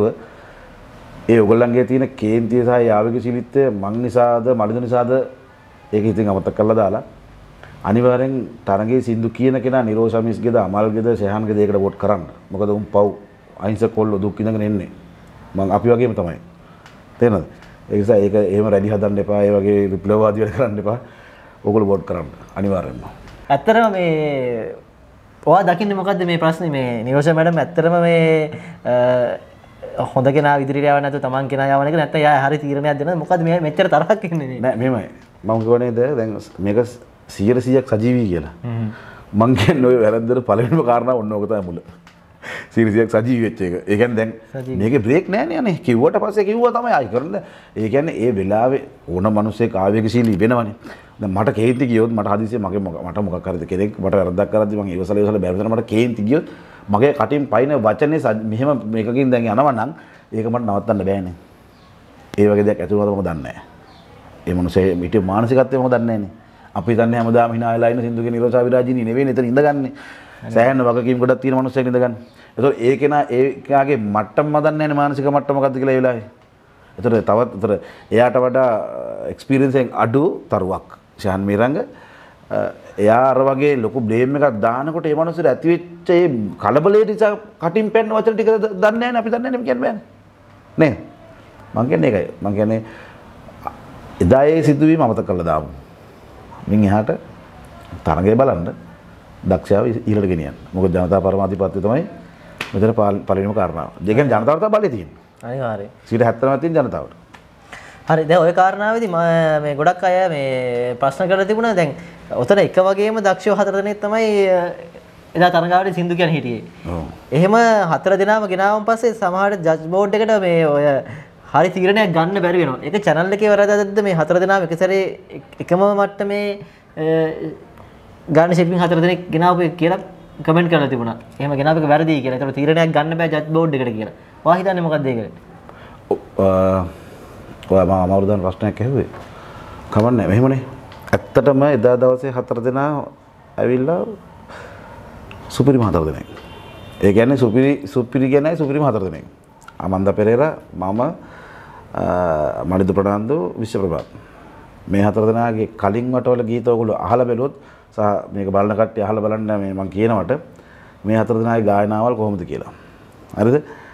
ඒ ඔයගොල්ලන්ගේ තියෙන කේන්තිය සහ යාවකශීලීත්වය මං නිසාද මලින්ද නිසාද ඒක ඉතින් අමතක කරලා දාලා අනිවාර්යෙන් තරඟේ සින්දු කියන කෙනා නිරෝෂාමිස්ගේද අමල්ගේද ශයහන්ගේද ඒකට වෝට් කරන්න. මොකද උන් පව් අහිංසක කොල්ලෝ දුක් විඳගෙන එන්නේ. මං අපි වගේම තමයි. තේරෙනවද? ඒ නිසා ඒක එහෙම රැලි හදන්න එපා. ඒ වගේ විප්ලවවාදී වැඩ කරන්න එපා. ඕගොල්ලෝ වෝට් කරන්න. අනිවාර්යෙන්ම. ඇත්තටම මේ ඔයා දකින්නේ මොකද්ද මේ ප්‍රශ්නේ මේ නිරෝෂා මැඩම් ඇත්තටම මේ හොඳ කෙනා ඉදිරියට යවන්නේ නැතුව තමන් කෙනා යවන එක නැත්නම් එයා හරි තීරණයක් දෙනවද මොකද්ද මේ මෙච්චර තරහක් ඉන්නේ නෑ මෙහෙමයි මම කියවනේද දැන් මේක 100%ක් සජීවී කියලා මං කියන්නේ ඔය වැරද්දට පළවෙනිම කාරණාව ඔන්න ඕක තමයි මුල 100%ක් සජීවී වෙච්ච එක ඒ කියන්නේ දැන් මේකේ බ්‍රේක් නෑනේ අනේ කිව්වට පස්සේ කිව්වා තමයි ආයි කරන්නේ ඒ කියන්නේ ඒ වෙලාවේ ඕන මිනිස්සෙක් ආවේගශීලී වෙනවනේ දැන් මට කේන්ති ගියොත් මට හදිසියෙ මට මොකක් හරිද කෙනෙක් මට වැරද්දක් කරද්දි මං ඉවසලා බැරිද මට කේන්ති ගියොත් මගේ කටින් පයින් වචනේ මෙහෙම මේකකින් දැන් යනවා නම් ඒක මට නවත්තන්න බෑනේ. ඒ වගේ දෙයක් ඇතුළත මම දන්නේ නැහැ. ඒ මොනසේ මිටි මානසිකත්වය මම දන්නේ නැහනේ. අපි දන්නේ හැමදාම hina වෙලා ඉන්න සින්දුගේ නිරෝෂා විරාජිනී නෙවෙයි එතන ඉඳගන්නේ. සෑහෙන වගකීම් ගොඩක් තියෙන මිනිස්සෙක් ඉඳගන්නේ. ඒතකොට ඒ කෙනා ඒකාගේ මට්ටම මම දන්නේ නැහනේ මානසික මට්ටම මොකද්ද කියලා ඒ වෙලාවේ. ඒතකොට එයාට වඩා එක්ස්පීරියන්ස් එකෙන් අඩු තරුවක්. ශාන් මීරංග එයා අර වගේ ලොකු බ්ලේම් එකක් දානකොට ඒ මනුස්සයාට ඇති වෙච්ච ඒ කලබලයේ නිසා කටින් පෙන්න වචන ටික දන්නේ නැහැ නේ අපි දන්නේ නැහැ කියන්න බෑනේ නේ මං කියන්නේ ඒකයි මං කියන්නේ එදා ඒ සිදුවීම අමතක කරලා දාමු මින් එහාට තරඟය බලන්න දක්ෂයාව ඊළඟට ගෙනියන්න මොකද ජනතා පරමාධිපත්‍ය තමයි මෙතන පළවෙනිම කාරණාව ඒ කියන්නේ ජනතාවට තමයි බලය තියෙන්නේ අනිවාර්යයෙන් 70% තියෙන ජනතාවට හරි දැන් ওই කාරණාවේදී මේ ගොඩක් අය මේ ප්‍රශ්න කරලා තිබුණා දැන් ඔතන එක වගේම දක්ෂයෝ 4 දෙනෙක් තමයි එදා තරඟාවලදී සින්දු කියන හිටියේ. ඔව්. එහෙම 4 දෙනාම ගෙනාවන් පස්සේ සමහරට ජජ් බෝඩ් එකට මේ ඔය හරි තීරණයක් ගන්න බැරි වෙනවා. ඒක channel එකේ වැරද්දක්ද මේ 4 දෙනාම එක සැරේ එකම මට්ටමේ ගාන ශිල්පීන් 4 දෙනෙක් ගෙනාවු කියලා කමෙන්ට් කරලා තිබුණා. එහෙම ගෙනාවක වැරදි කියලා. ඒතර තීරණයක් ගන්න බෑ ජජ් බෝඩ් එකට කියලා. ඔයා හිතන්නේ මොකක්ද ඒකට? ඔයා මම අමාරුදාන ප්‍රශ්නයක් ඇහුවේ. කවන්නේ මෙහෙමනේ. ඇත්තටම එදා දවසේ 4 දෙනා ඇවිල්ලා සුපිරිම 4 දෙනෙක්. ඒ කියන්නේ සුපිරි කියන්නේ සුපිරිම 4 දෙනෙක්. අමන්දා පෙරේරා මම මනිදු ප්‍රනාන්දු විශ්වප්‍රභාත්. මේ 4 දෙනාගේ කලින් වටවල ගීත ඔයගොල්ලෝ අහලා බැලුවොත් සහ මේක බලන කට්ටිය අහලා බලන්න මේ මම කියනවට මේ 4 දෙනාගේ ගායනාවල් කොහොමද කියලා. හරිද?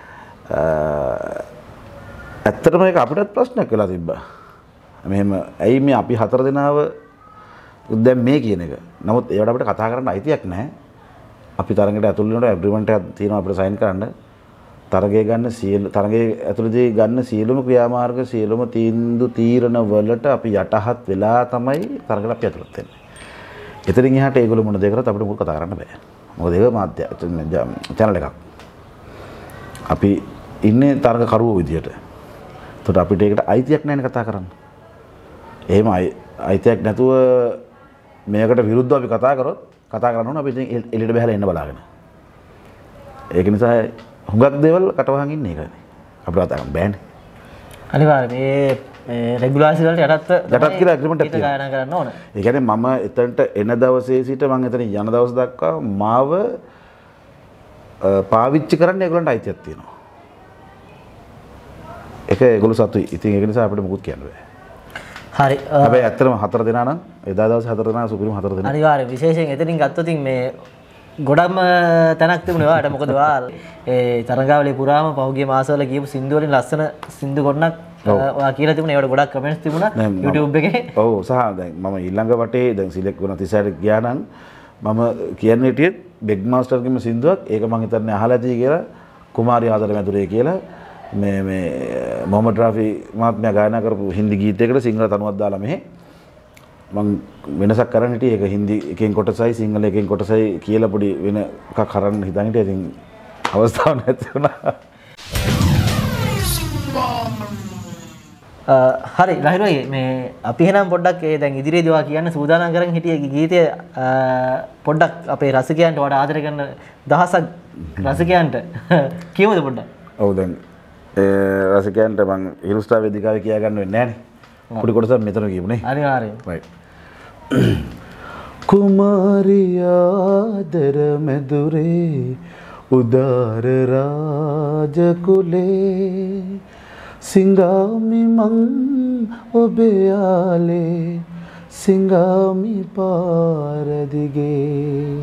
ඇත්තටම ඒක අපිටත් ප්‍රශ්නයක් වෙලා තිබ්බා. මෙහෙම ඇයි මේ අපි 4 දෙනාව දැන් මේ කියන එක. නමුත් ඒවට අපිට කතා කරන්න අයිතියක් නැහැ. අපි තරඟයට ඇතුල් වෙනකොට ඇග්‍රීමන්ට් එකක් තියෙනවා අපිට සයින් කරන්න. තරගයේ ගන්න සියලු තරගයේ ඇතුළතදී ගන්න සියලුම ක්‍රියාමාර්ග සියලුම තීන්දුව තීරණ වලට අපි යටහත් වෙලා තමයි තරගයට අපි ඇතුළත් වෙන්නේ. එතනින් එහාට ඒගොල්ලෝ මොන දේ කරත් අපිට මුල් කතා කරන්න බෑ. මොකද ඒක මාධ්‍ය channel එකක්. අපි ඉන්නේ තරග කරුවෝ විදියට. ඒකට අපිට ඒකට අයිතියක් නැහැ කතා කරන්න. එහෙම අයිතියක් නැතුව මේකට විරුද්ධව අපි කතා කරොත් කතා කරන්න ඕන අපි ඉතින් එළියට බහලා එන්න බලාගෙන. ඒක නිසා හුඟක් දේවල් කටවහන් ඉන්නේ ඒකනේ. අපිට කතා කරන්න බෑනේ. අනිවාර්යයෙන් මේ රෙගුලාසි වලට යටත් කියලා ඇග්‍රීමන්ට් එකක් තියෙනවා. ගායනා කරන්න ඕන. ඒ කියන්නේ මම එතනට එන දවසේ සිට මම එතන යන දවස් දක්වා මාව පාවිච්චි කරන්න ඒගොල්ලන්ට අයිතියක් තියෙනවා. ඒක ඒගොල්ලෝ සතුයි. ඉතින් ඒක නිසා අපිට මුකුත් කියන්න බෑ. හරි. හැබැයි ඇත්තටම 4 දෙනා නම් එදා දවසේ 4 දෙනා සුපිරිම 4 දෙනා. අනිවාර්යයෙන් විශේෂයෙන් එතනින් ගත්තොත් මේ ගොඩක්ම තැනක් තිබුණේ ඔයාලට. මොකද ඔයාලා ඒ තරඟාවලිය පුරාම පහුගිය මාසවල ගියපු සින්දු වලින් ලස්සන සින්දු ගොඩක් ඔයා කියලා තිබුණා. ඒවට ගොඩක් කමෙන්ට්ස් තිබුණා YouTube එකේ. ඔව් සහ දැන් මම ඊළඟ වටේ දැන් සිලෙක්ට් වුණා 36ට ගියා නම් මම කියන්නේ හිටියේ බෙග් මාස්ටර්ගේම සින්දුවක්. ඒක මම හිතන්නේ අහලා ඇති කියලා කුමාරි ආදර මැදුරේ කියලා මේ මොහමඩ් රාෆි මහත්මයා ගායනා කරපු හින්දි ගීතයකට සිංහල තනුවක් දාලා මෙහෙ මම වෙනසක් කරන්න හිටියේ ඒක හින්දි එකෙන් කොටසයි සිංහල එකෙන් කොටසයි කියලා පොඩි වෙන එකක් කරන්න හිතන් හිටියේ. ඉතින් අවස්ථාවක් නැති වුණා. හරි ලහිරුයි මේ අපි එහෙනම් පොඩ්ඩක් ඒ දැන් ඉදිරියේදී ඔයා කියන්න සූදානම් කරන් හිටියේ ගීතය පොඩ්ඩක් අපේ රසිකයන්ට වඩා ආදරය කරන දහසක් රසිකයන්ට කියමුද පොඩ්ඩක්? ඔව් දැන් රසිකයන්ට මම හිරුස්ටා වේදිකාවේ කියා ගන්න වෙන්නේ නැහනේ. පොඩි කොටසක් මෙතන කියමුනේ. අනිවාර්යයෙන්. right. කුමාරියාදර මෙදුරේ උදාර රාජ කුලේ සිංගාමි මං ඔබේ යාලේ සිංගාමි පාර දිගේ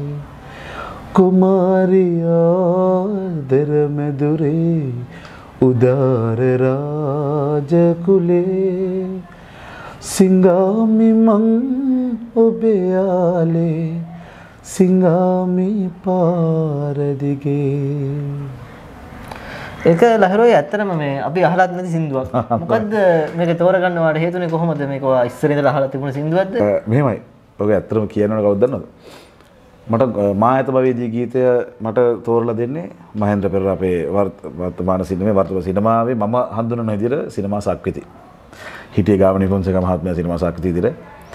කුමාරියාදර මෙදුරේ උදාර රාජ කුලේ සිංගාමි මං ඔබේ යාලේ සිංගාමි පාර දිගේ. ඒක ලහිරුයි ඇත්තටම මේ අපි අහලත් නැති සින්දුවක්. මොකද්ද මේක තෝරගන්න වාට හේතුනේ කොහොමද මේක ඔයා ඉස්සර ඉඳලා අහලා තිබුණ සින්දුවක්ද? මෙහෙමයි. ඔක ඇත්තටම කියනවනේ කවුද දන්නවද? මට මායත භවයේදී ගීතය මට තෝරලා දෙන්නේ මහේන්ද්‍ර පෙරේරා අපේ වර්තමාන සිනමාවේ මම හඳුනන විදිහට සිනමා සක්විති. හිටියේ ගාමිණී ෆොන්සේකා මහත්මයා සිනමා සක්විති විදිහට.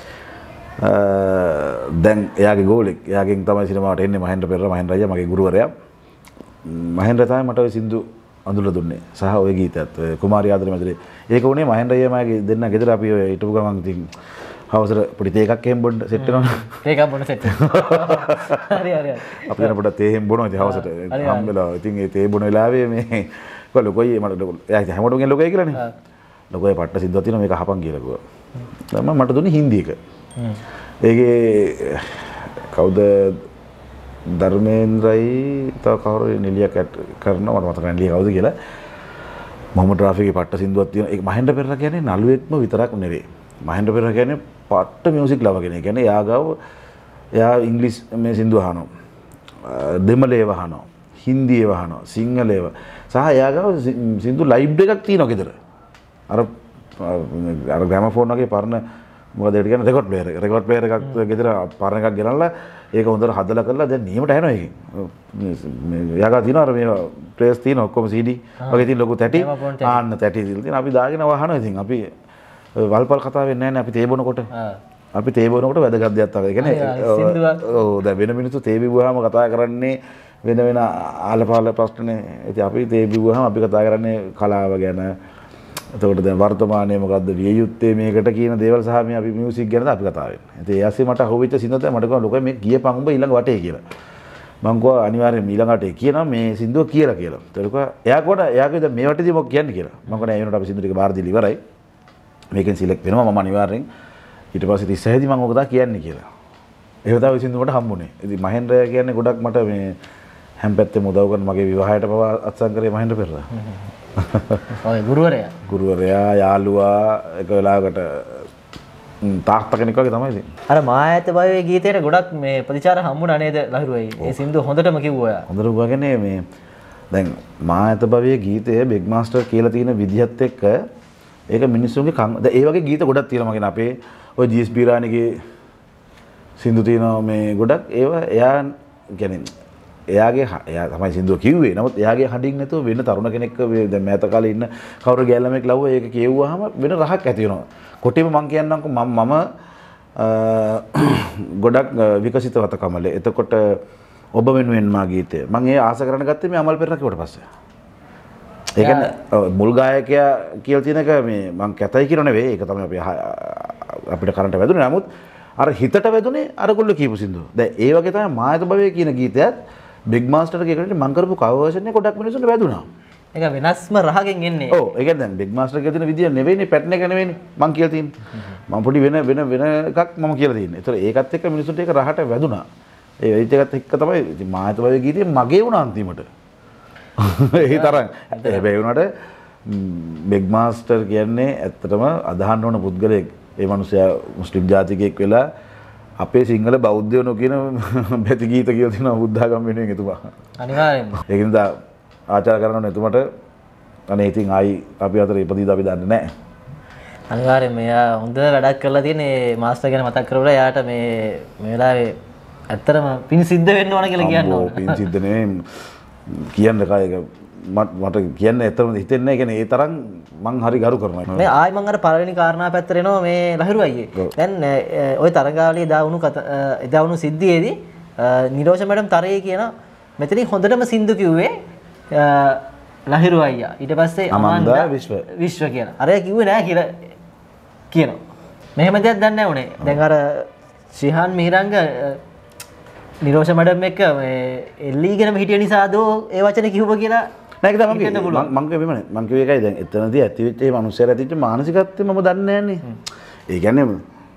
දැන් එයාගේ ගෝලෙක්. එයාගෙන් තමයි සිනමාවට එන්නේ මහේන්ද්‍ර පෙරේරා. මහේන්ද්‍ර අයියා මගේ ගුරුවරයා. මහේන්ද්‍ර තමයි මට ওই සින්දු අඳුරලා දුන්නේ. සහ ওই ගීතයත් කුමාරී ආදරේ මැදේ. ඒක උනේ මහේන්ද්‍ර අයියා මගේ දෙන්න ගෙදර අපි ඔය හිටපු ගමන් ඉතින් හවසට පොඩි තේ එකක් එහෙම බොන්න සෙට් වෙනවා. තේ එකක් බොන්න සෙට් වෙනවා. හරි. අපි දැන් පොඩ්ඩක් තේ එහෙම බොනවා ඉතින් හවසට හම්බෙලා. ඉතින් ඒ තේ බොන වෙලාවේ මේ ලොකෝයි මට එයා හැමෝටම කියන ලොකෝයි කියලානේ. ලොකෝයි පට්ට සින්දුවක් තියෙනවා මේක අහපන් කියලා කිව්වා. තමයි මට දුන්නේ හින්දි එක. ඒකේ කවුද ධර්මේන්ද්‍රයි තව කවුරු නිලියක් කරනවා මට මතක නැහැ නිලිය කවුද කියලා. මොහමඩ් රාෆිගේ පට්ට සින්දුවක් තියෙනවා. ඒක මහේන්ද්‍ර පෙරේරා කියන්නේ නළුවෙක්ම විතරක් නෙවෙයි. මහේන්ද්‍ර පෙරේරා කියන්නේ පට්ට මියුසික් ලව කෙනෙක්. කියන්නේ එයා ඉංග්‍රීසි මේ සින්දු අහනවා. දෙමළේව අහනවා. හින්දියව අහනවා. සිංහලේව. සහ එයාගාව සින්දු ලයිබ්‍රරි එකක් තියෙනවා ගෙදර. අර ග්‍රැමෆෝන් වගේ පරණ මොකද ඒකට කියන්නේ රෙකෝඩ් ප්ලේයර් එකක් ගෙදර පරණ එකක් ගෙනල්ලා ඒක හොඳට හදලා කරලා දැන් නියමට ඇහෙනවා ඒකෙන්. එයාගා තියෙනවා අර මේ ප්ලේස් තියෙනවා ඔක්කොම CD වගේ තියෙන ලොකු තැටි. ආන්න තැටි තියෙනවා. අපි දාගෙන වහනවා ඉතින් අපි වල්පල් කතා වෙන්නේ නැහැ නේ අපි තේ බොනකොට. අපි තේ බොනකොට වැදගත් දෙයක් තමයි. ඒ කියන්නේ ඔව් දැන් වෙන මිනිස්සු තේ බිව්වහම කතා කරන්නේ වෙන ආලපාල ප්‍රශ්නනේ. ඉතින් අපි තේ බිව්වහම අපි කතා කරන්නේ කලාව ගැන. එතකොට දැන් වර්තමානයේ මොකද්ද විය යුත්තේ මේකට කියන දේවල් සහ මේ අපි මියුසික් ගැනද අපි කතා වෙන්නේ. ඉතින් ඒ ඇස්සේ මට අහුවෙච්ච සින්දුව තමයි මට කිව්වා ලොකෝ මේ ගියපන් උඹ ඊළඟ වටේ කියලා. මං කිව්වා අනිවාර්යයෙන් ඊළඟ වටේ කියනවා මේ සින්දුව කියලා. ඒතකොට එයාගේ දැන් මේ වටේදී මොකක් කියන්නේ කියලා. මං කිව්වා නෑ ඒ වෙනකොට අපි සින්දු ටික බාර දීලා ඉවරයි. මේකෙන් සිලෙක්ට් වෙනවා මම අනිවාර්යෙන් ඊට පස්සේ 36 දී මම ඕක දා කියන්නේ කියලා. ඒක තමයි සින්දු මට හම්බුනේ. ඉතින් මහේන්ද්‍ර කියන්නේ ගොඩක් මට මේ හැම පැත්තෙම උදව් කරන මගේ විවාහයට පවා අත්සන් කරේ මහේන්ද්‍ර පෙරේරා. ඔය ගුරුවරයා යාළුවා එක වෙලාවකට තාත්තා කෙනෙක් වගේ තමයි ඉතින්. අර මායත භවයේ ගීතේට ගොඩක් මේ ප්‍රතිචාර හම්බුණා නේද ලහිරුයි? ඒ සින්දුව හොඳටම කිව්වා ඔයා. හොඳට වගනේ මේ දැන් මායත භවයේ ගීතය බිග් මාස්ටර් කියලා තියෙන විදිහත් එක්ක ඒක මිනිස්සුන්ගේ දැන් ඒ වගේ ගීත ගොඩක් තියෙනවා මගෙන අපේ ඔය ජී.එස්. බීරාණිගේ සින්දු තියෙනවා මේ ගොඩක් ඒවා එයා කියන්නේ එයා තමයි සින්දුව කිව්වේ. නමුත් එයාගේ හඬින් නැතුව වෙන තරුණ කෙනෙක් දැන් මෑත කාලේ ඉන්න කවුරු ගෑල්ලමෙක් ලව්ව ඒක කියවුවාම වෙන රහක් ඇති වෙනවා. කොටිම මං කියන්නම්කො මම ගොඩක් විකසිත වතකමල. එතකොට ඔබ වෙනුවෙන් මා ගීතය. මං ඒ ආස කරන ගත්තේ මේ අමල් පෙරේරා කිව්වට පස්සේ. ඒ කියන්නේ මුල් ගායකයා කියලා තියෙන එක මේ මං කැතයි කියන නෙවෙයි. ඒක තමයි අපිට කරන්ට වැදුනේ. නමුත් අර හිතට වැදුනේ අරගොල්ලෝ කියපු සින්දුව. දැන් ඒ වගේ තමයි මායත භවයේ කියන ගීතයත් බිග් මාස්ටර් කියනකොට මං කරපු කවර් වර්ෂන් එක ගොඩක් මිනිස්සුන්ට වැදුනා. ඒක වෙනස්ම රහකින් එන්නේ. ඔව් ඒ කියන්නේ දැන් බිග් මාස්ටර් කියලා තියෙන විදිය නෙවෙයිනේ පැටර්න් එක නෙවෙයිනේ මං කියලා තියෙන්නේ. මම පොඩි වෙන එකක් මම කියලා තියෙන්නේ. ඒතර ඒකත් එක්ක මිනිස්සුන්ට ඒක රහට වැදුනා. ඒ වෙයිත් එකත් එක්ක තමයි ඉතින් මායත භවයේ ගීතේ මගේ වුණා අන්තිමට. ඒ තරම්. හැබැයි වුණාට බිග් මාස්ටර් කියන්නේ ඇත්තටම අදහන්න ඕන පුද්ගලයෙක්. ඒ මිනිසයා මුස්ලිම් ජාතිකයෙක් වෙලා අපේ සිංහල බෞද්ධයෝ නොකියන බැති ගීත කියලා තියෙනවා බුද්ධාගම වෙනුවෙන් එතුමා. අනිවාර්යෙන්ම. ඒකින්ද ආචාර කරනවා එතුමට අනේ ඉතින් ආයි අපි අතර ඉපදීද අපි දන්නේ නැහැ. අනිවාර්යෙන් මෙයා හොඳ වැඩක් කරලා තියෙන්නේ මාස්ටර් ගැන මතක් කරලා එයාට මේ වෙලාවේ ඇත්තටම පින් සිද්ධ වෙන්න ඕන කියලා කියන්න ඕන. පින් සිද්ධ නෙමෙයි කියන්න කායක මට කියන්න ඇත්තම හිතෙන්නේ නැහැ. කියන්නේ ඒ තරම් මං හරි ගරු කරනවා. මේ ආයි මං අර පළවෙනි කාරණා පැත්තට එනවා මේ ලහිරු අයියේ. දැන් ওই තරගාවලියේ එදා වුණු සිද්ධියේදී නිරෝෂ මැඩම් තරයේ කියන මෙතනින් හොඳටම සින්දු කිව්වේ ලහිරු අයියා. ඊට පස්සේ අමන්දා විශ්ව කියලා. අරයා කිව්වේ නෑ කියලා කියනවා. මෙහෙම දෙයක් දන්නේ නැහැ උනේ. දැන් අර ශ්‍රීහාන් මිහිරංග නිරෝෂ මැඩම් එක්ක මේ එල්ලීගෙනම හිටිය නිසා දෝ ඒ වචනේ කිව්වා කියලා නෑ ඒක තමයි මම කිව්වෙම නේ. මම කිව්වේ ඒකයි දැන් එතනදී ඇති වෙච්ච මේ මිනිස්සුන්ට ඇතිවෙච්ච මානසිකත්වය මම දන්නේ නැන්නේ. ඒ කියන්නේ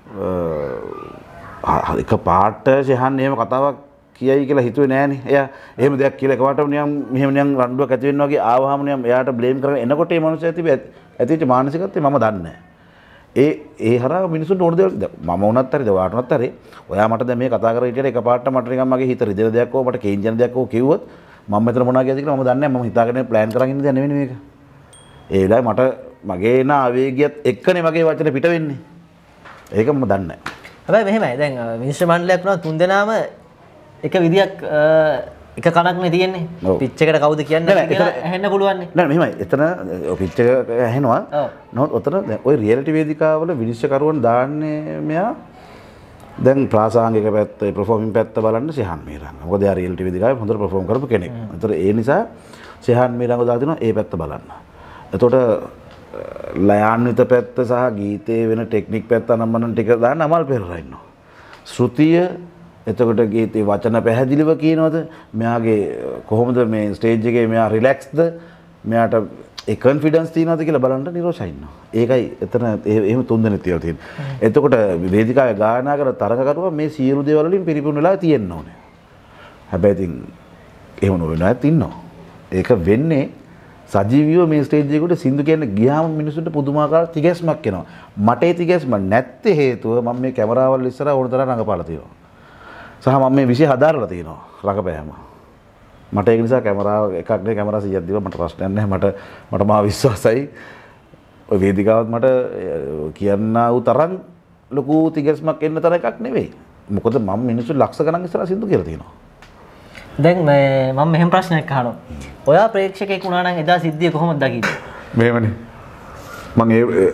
එක පාට ශ්‍රීහාන් එහෙම කතාවක් කියයි කියලා හිතුවේ නෑනේ. එයා එහෙම දෙයක් කියලා එකවටම නියම් මෙහෙම නියම් රණ්ඩුවක් ඇති වෙනවා වගේ ආවහම නියම් එයාට බ්ලේම් කරගෙන එනකොට මේ මිනිස්සු ඇතිවෙච්ච මානසිකත්වය මම දන්නේ නැහැ. ඒ හරහා මිනිස්සුන්ට ඕන දේවල් මම වුණත් හරි ඔයාට වුණත් හරි ඔයා මට දැන් මේ කතා කරලා හිටියට එකපාරට මට නිකන් මගේ හිත රිදෙන දෙයක් හෝ මට කේන්ජන දෙයක් හෝ කිව්වොත් මම මෙතන මොනවා කියද කියලා මම දන්නේ නැහැ. මම හිතාගෙන ප්ලෑන් කරගෙන ඉන්න දෙයක් නෙවෙයි මේක. ඒ වෙලාවේ මට මගේ එන ආවේගයත් එක්කනේ මගේ වචන පිට වෙන්නේ. ඒක මම දන්නේ නැහැ. හැබැයි මෙහෙමයි දැන් මිනිස්ටර් මණ්ඩලයක් වුණා තුන් දෙනාම එක විදියක් එක කණක් නේ තියෙන්නේ. පිච් එකට කවුද කියන්නේ කියලා ඇහෙන්න පුළුවන් නේ. නෑ මෙහෙමයි. එතන පිච් එක ඇහෙනවා. නමුත් ඔතන දැන් ওই රියැලිටි වේදිකාවල විනිශ්චයකරුවන් දාන්නේ මෙයා දැන් ප්‍රාසංගික පැත්ත, පර්ෆෝමින් පැත්ත බලන්න ශ්‍රීහාන් මිහිරංග. මොකද එයා රියැලිටි වේදිකාවේ හොඳට පර්ෆෝම් කරපු කෙනෙක්. ඒතර ඒ නිසා ශ්‍රීහාන් මිහිරංග දාලා තිනවා ඒ පැත්ත බලන්න. එතකොට ලයාන්විත පැත්ත සහ ගීතේ වෙන ටෙක්නික් පැත්ත අනම්මන ටික දාන්න අමල් පෙරේරා ඉන්නවා. ශ්‍රුතිය එතකොට ගීතේ වචන පැහැදිලිව කියනවද? මෙයාගේ කොහොමද මේ ස්ටේජ් එකේ මෙයා රිලැක්ස්ද? මෙයාට ඒ කොන්ෆිඩන්ස් තියෙනවද කියලා බලන්න නිරෝෂා ඉන්නවා. ඒකයි එතන එහෙම තුන් දෙනෙක් තියලා තියෙන්නේ. එතකොට වේදිකාවේ ගායනා කරන තරඟකරුවා මේ සියලු දේවල් වලින් පිරිපුන් වෙලා තියෙන්න ඕනේ. හැබැයි ඉතින් එහෙම නොවෙනවත් ඉන්නවා. ඒක වෙන්නේ සජීවීව මේ ස්ටේජ් එකට සින්දු කියන්න ගියාම මිනිස්සුන්ට පුදුමාකාර තිගැස්මක් එනවා. මට ඒ තිගැස්ම නැත්තේ හේතුව මම මේ කැමරාවල් ඉස්සරහා ඕන තරම් රඟපාලා තියෙනවා. සහ මම මේ විෂය හදාරලා තියෙනවා රඟපෑම. මට ඒක නිසා කැමරාව එකක් නේ කැමරා 100ක් දීලා මට ප්‍රශ්නයක් නැහැ. මට මා විශ්වාසයි. ඔය වේදිකාවත් මට කියන්නා වූ තරම් ලොකු තිගැස්මක් එන්න තරම් එකක් නෙවෙයි. මොකද මම මිනිස්සු ලක්ෂ ගණන් ඉස්සරහා සින්දු කියලා තියෙනවා. දැන් මම මෙහෙම ප්‍රශ්නයක් අහනවා. ඔයා ප්‍රේක්ෂකයෙක් වුණා නම් එදා සිද්ධිය කොහොමද දකින්නේ? මෙහෙමනේ. මම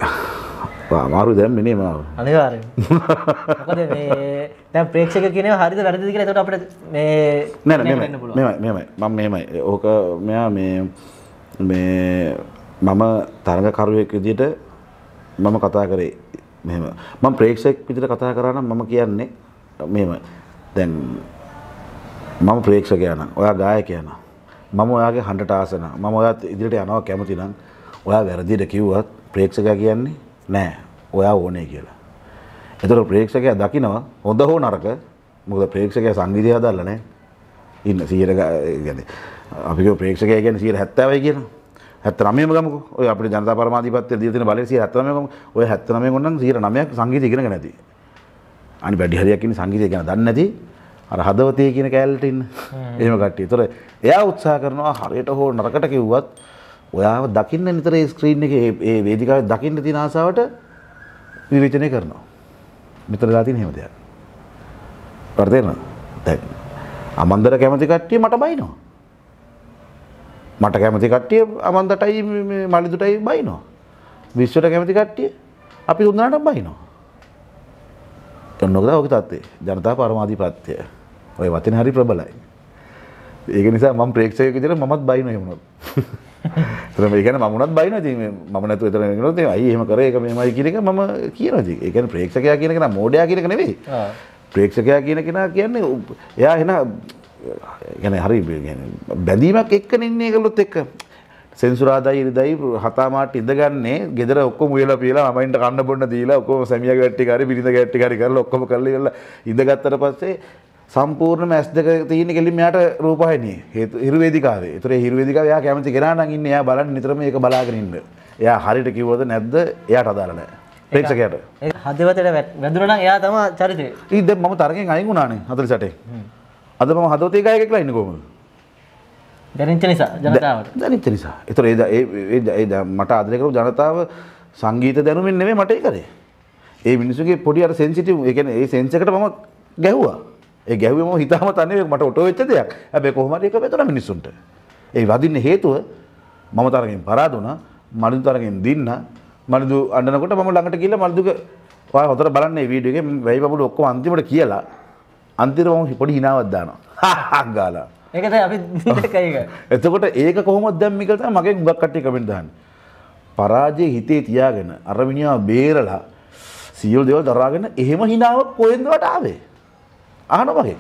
අමාරු දැම්මේ නේ මාව. අනිවාර්යෙන්. මොකද මේ දැන් ප්‍රේක්ෂක කියනවා හරිද වැරදිද කියලා එතකොට අපිට මේ මෙහෙමයි. මම මෙහෙමයි. ඕක මෙයා මේ මම තරඟකරුවෙක් විදිහට මම කතා කරේ මෙහෙම. මම ප්‍රේක්ෂකෙක් විදිහට කතා කරා නම් මම කියන්නේ මෙහෙම. දැන් මම ප්‍රේක්ෂකයා නම් ඔයා ගායකයා නම් මම ඔයාගේ හඬට ආස නම් මම ඔයාත් ඉදිරියට යනවා කැමති නම් ඔයා වැරදියට කිව්වත් ප්‍රේක්ෂකයා කියන්නේ නෑ ඔයා ඕනේ කියලා. ඒතර ප්‍රේක්ෂකයා දකිනවා හොඳ හෝ නරක. මොකද ප්‍රේක්ෂකයා සංගීතය හදලා නෑ. ඉන්න 100 කියන්නේ අපි කියෝ ප්‍රේක්ෂකයා කියන්නේ 70යි කියනවා. 79ම ගමුකෝ. ඔය අපේ ජනතා පරමාධිපත්‍ය දීලා තියෙන බලය 79ම ගමු. ඔය 79 ගොන්නම් 9ක් සංගීතය ඉගෙනගෙන නැති. අනිත් වැඩි හරියක් ඉන්නේ සංගීතය ගැන දන්නේ නැති. අර හදවතේ කියන කැලේට ඉන්න. එහෙම කට්ටිය. ඒතර එයා උත්සාහ කරනවා හරියට හෝ නරකට කිව්වත් ඔයාව දකින්න නිතර ඒ ස්ක්‍රීන් එකේ ඒ වේදිකාවේ දකින්න තියෙන ආසාවට විවේචනය කරනවා. මෙතනලා තියෙන හැම දෙයක්. වර්ධේන. දැන් අමන්දර කැමති කට්ටිය මට බයිනවා. මට කැමති කට්ටිය අමන්දටයි මලිදුටයි බයිනවා. විශ්වට කැමති කට්ටිය අපි තුන්දෙනාටම බයිනවා. ඔන්නෝකද ඔක තත්ත්වය. ජනතා පරමාධිපත්‍ය. ඔය වචනේ හරි ප්‍රබලයි. ඒක නිසා මම ප්‍රේක්ෂකයෙක් විදිහට මමත් බයිනවා එහෙම නෝ. ඒතර මේ කියන්නේ මම උනත් බයිනවා ඉතින් මම නැතුව එතන වෙනකොට අයි එහෙම කරේ ඒක මෙහෙමයි කියන එක මම කියනවා ඉතින්. ඒ කියන්නේ ප්‍රේක්ෂකයා කියන කෙනා මෝඩයා කියන එක නෙවෙයි. ප්‍රේක්ෂකයා කියන කෙනා කියන්නේ එයා එන يعني හරි බැඳීමක් එක්කනේ ඉන්නේ ඒගොල්ලොත් එක්ක. සෙන්සුරාදායි ඉරිදයි හතාමාට ඉඳගන්නේ ගෙදර ඔක්කොම උයලා පියලා අමයින්ට කන්න බොන්න දීලා ඔක්කොම සැමියා ගැට්ටි කාරි බිරිඳ ගැට්ටි කාරි කරලා ඔක්කොම කරලා ඉවරලා ඉඳගත්තට පස්සේ සම්පූර්ණම S2 තියෙන කෙලින් මෙයාට රූපවාහිනියේ හිරු වේදිකාවේ. ඒතර ඒ හිරු වේදිකාවේ එයා කැමති කෙනා නම් ඉන්නේ එයා බලන්න නිතරම මේක බලාගෙන ඉන්න. එයා හරියට කිව්වද නැද්ද එයාට අදාළ නැහැ. ප්‍රේක්ෂකයාට. ඒක හදවතට වැදුණා නම් එයා තමයි චරිතේ. ඉතින් දැන් මම තරගෙන් අයින් වුණානේ 48. අද මම හදවතේ ගායකයෙක්ලා ඉන්නේ කොහොමද? දැනෙච්ච නිසා ජනතාවට. දැනෙච්ච නිසා. ඒතර ඒ මට ආදරය කරපු ජනතාව සංගීත දැනුමින් නෙමෙයි මට ඒ කරේ. ඒ මිනිස්සුගේ පොඩි අර සෙන්සිටිව් ඒ කියන්නේ ඒ සෙන්ස් එකට මම ගැහුවා. ඒ ගැහුවේ මම හිතාම තන්නේ මට ඔටෝ වෙච්ච දෙයක්. හැබැයි කොහොම හරි ඒක වැදුණා මිනිස්සුන්ට. ඒ වදින්න හේතුව මම තරගෙන් පරාද වුණා. මලිදු තරගෙන් දින්න. මලිදු අඬනකොට මම ළඟට ගිහලා මලිදුක ඔයා හොතර බලන්න මේ වීඩියෝ එකේ මම වෙයි බබුලු ඔක්කොම අන්තිමට කියලා අන්තිමට මම පොඩි හිනාවක් දානවා. ගාලා. ඒක තමයි අපි දෙකයි එක. එතකොට ඒක කොහොමද දැම්මි කියලා තමයි මගේ ගුගක් කට්ටිය කමෙන්ට් දාන්නේ. පරාජය හිතේ තියාගෙන අර මිනිහා බේරලා සියලු දේවල් දරාගෙන එහෙම හිනාවක් කොහෙන්ද වට ආවේ? අහනවා මගේ.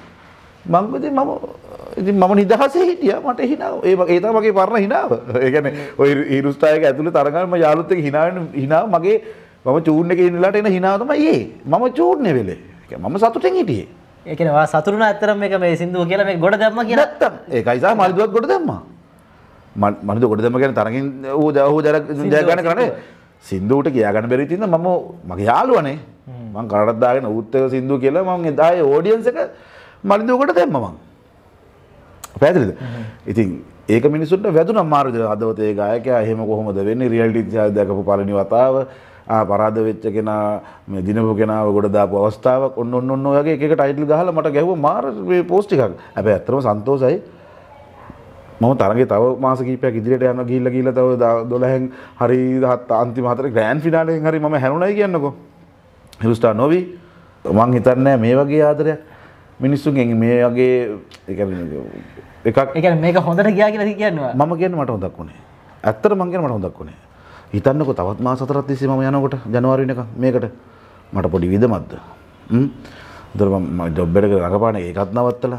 ඉතින් මම නිදහසේ හිටියා මට හිනාව. ඒ තමයි මගේ පරණ හිනාව. ඒ කියන්නේ ওই හිරුස්ටායක ඇතුලේ තරගාන මම යාළුත් එක්ක හිනාව මගේ මම චූන් එකේ ඉන්නලාට එන හිනාව තමයි ඒ. මම චූන් වෙලේ. මම සතුටින් හිටියේ. ඒ කියන්නේ වා සතුරුනා ඇත්තරම මේක මේ සින්දුව කියලා මේ ගොඩ දැම්මා කියලා. නැත්තම් ඒකයි සා මල්දුවක් ගොඩ දැම්මා. මල්දුව ගොඩ දැම්ම කියන්නේ තරගින් ඌ ජය ගන්න කරන්නේ. සින්දුවට කියා ගන්න බැරි තින්ද මම මගේ යාළුවනේ. මං කරටත් දාගෙන ඌත් එක සින්දුව කියලා මම එදායේ ඔඩියන්ස් එක මල්දුව ගොඩ දැම්මා මං. පැහැදිලිද? ඉතින් ඒක මිනිසුන්ට වැදුනා මාරු විදිහට හදවතේ ගායකයා එහෙම කොහොමද වෙන්නේ රියැලිටි ඉතිහාසය දැකපු පළවෙනි වතාව පරාද වෙච්ච කෙනා මේ දිනපු කෙනාව ගොඩ දාපු අවස්ථාවක් ඔන්න ඔය වගේ එක එක ටයිටල් ගහලා මට ගැහුවා මාර මේ පෝස්ට් එකක්. හැබැයි ඇත්තටම සන්තෝෂයි. මම තරගේ තව මාස කිහිපයක් ඉදිරියට යනවා ගිහිල්ලා තව 12න් හරි අන්තිම හතරේ ග්‍රෑන්ඩ් ෆිනාලෙන් හරි මම හැරුණයි කියන්නකෝ. හිරුස්ටා නොවි මං හිතන්නේ මේ වගේ ආදරයක් මිනිස්සුන්ගෙන් මේ වගේ එකක් ඒ කියන්නේ මේක හොඳට ගියා කියලා කියනවා. මම කියන්නේ මට හොඳක් වුණේ. ඇත්තට මං කියන්නේ මට හොඳක් වුණේ. හිතන්නකෝ තවත් මාස 4ක් තිස්සේ මම යනකොට ජනවාරි වෙනකන් මේකට මට පොඩි විදමත්ද උදේ මම ජොබ් එකට රඟපාන එකත් නවත්තලා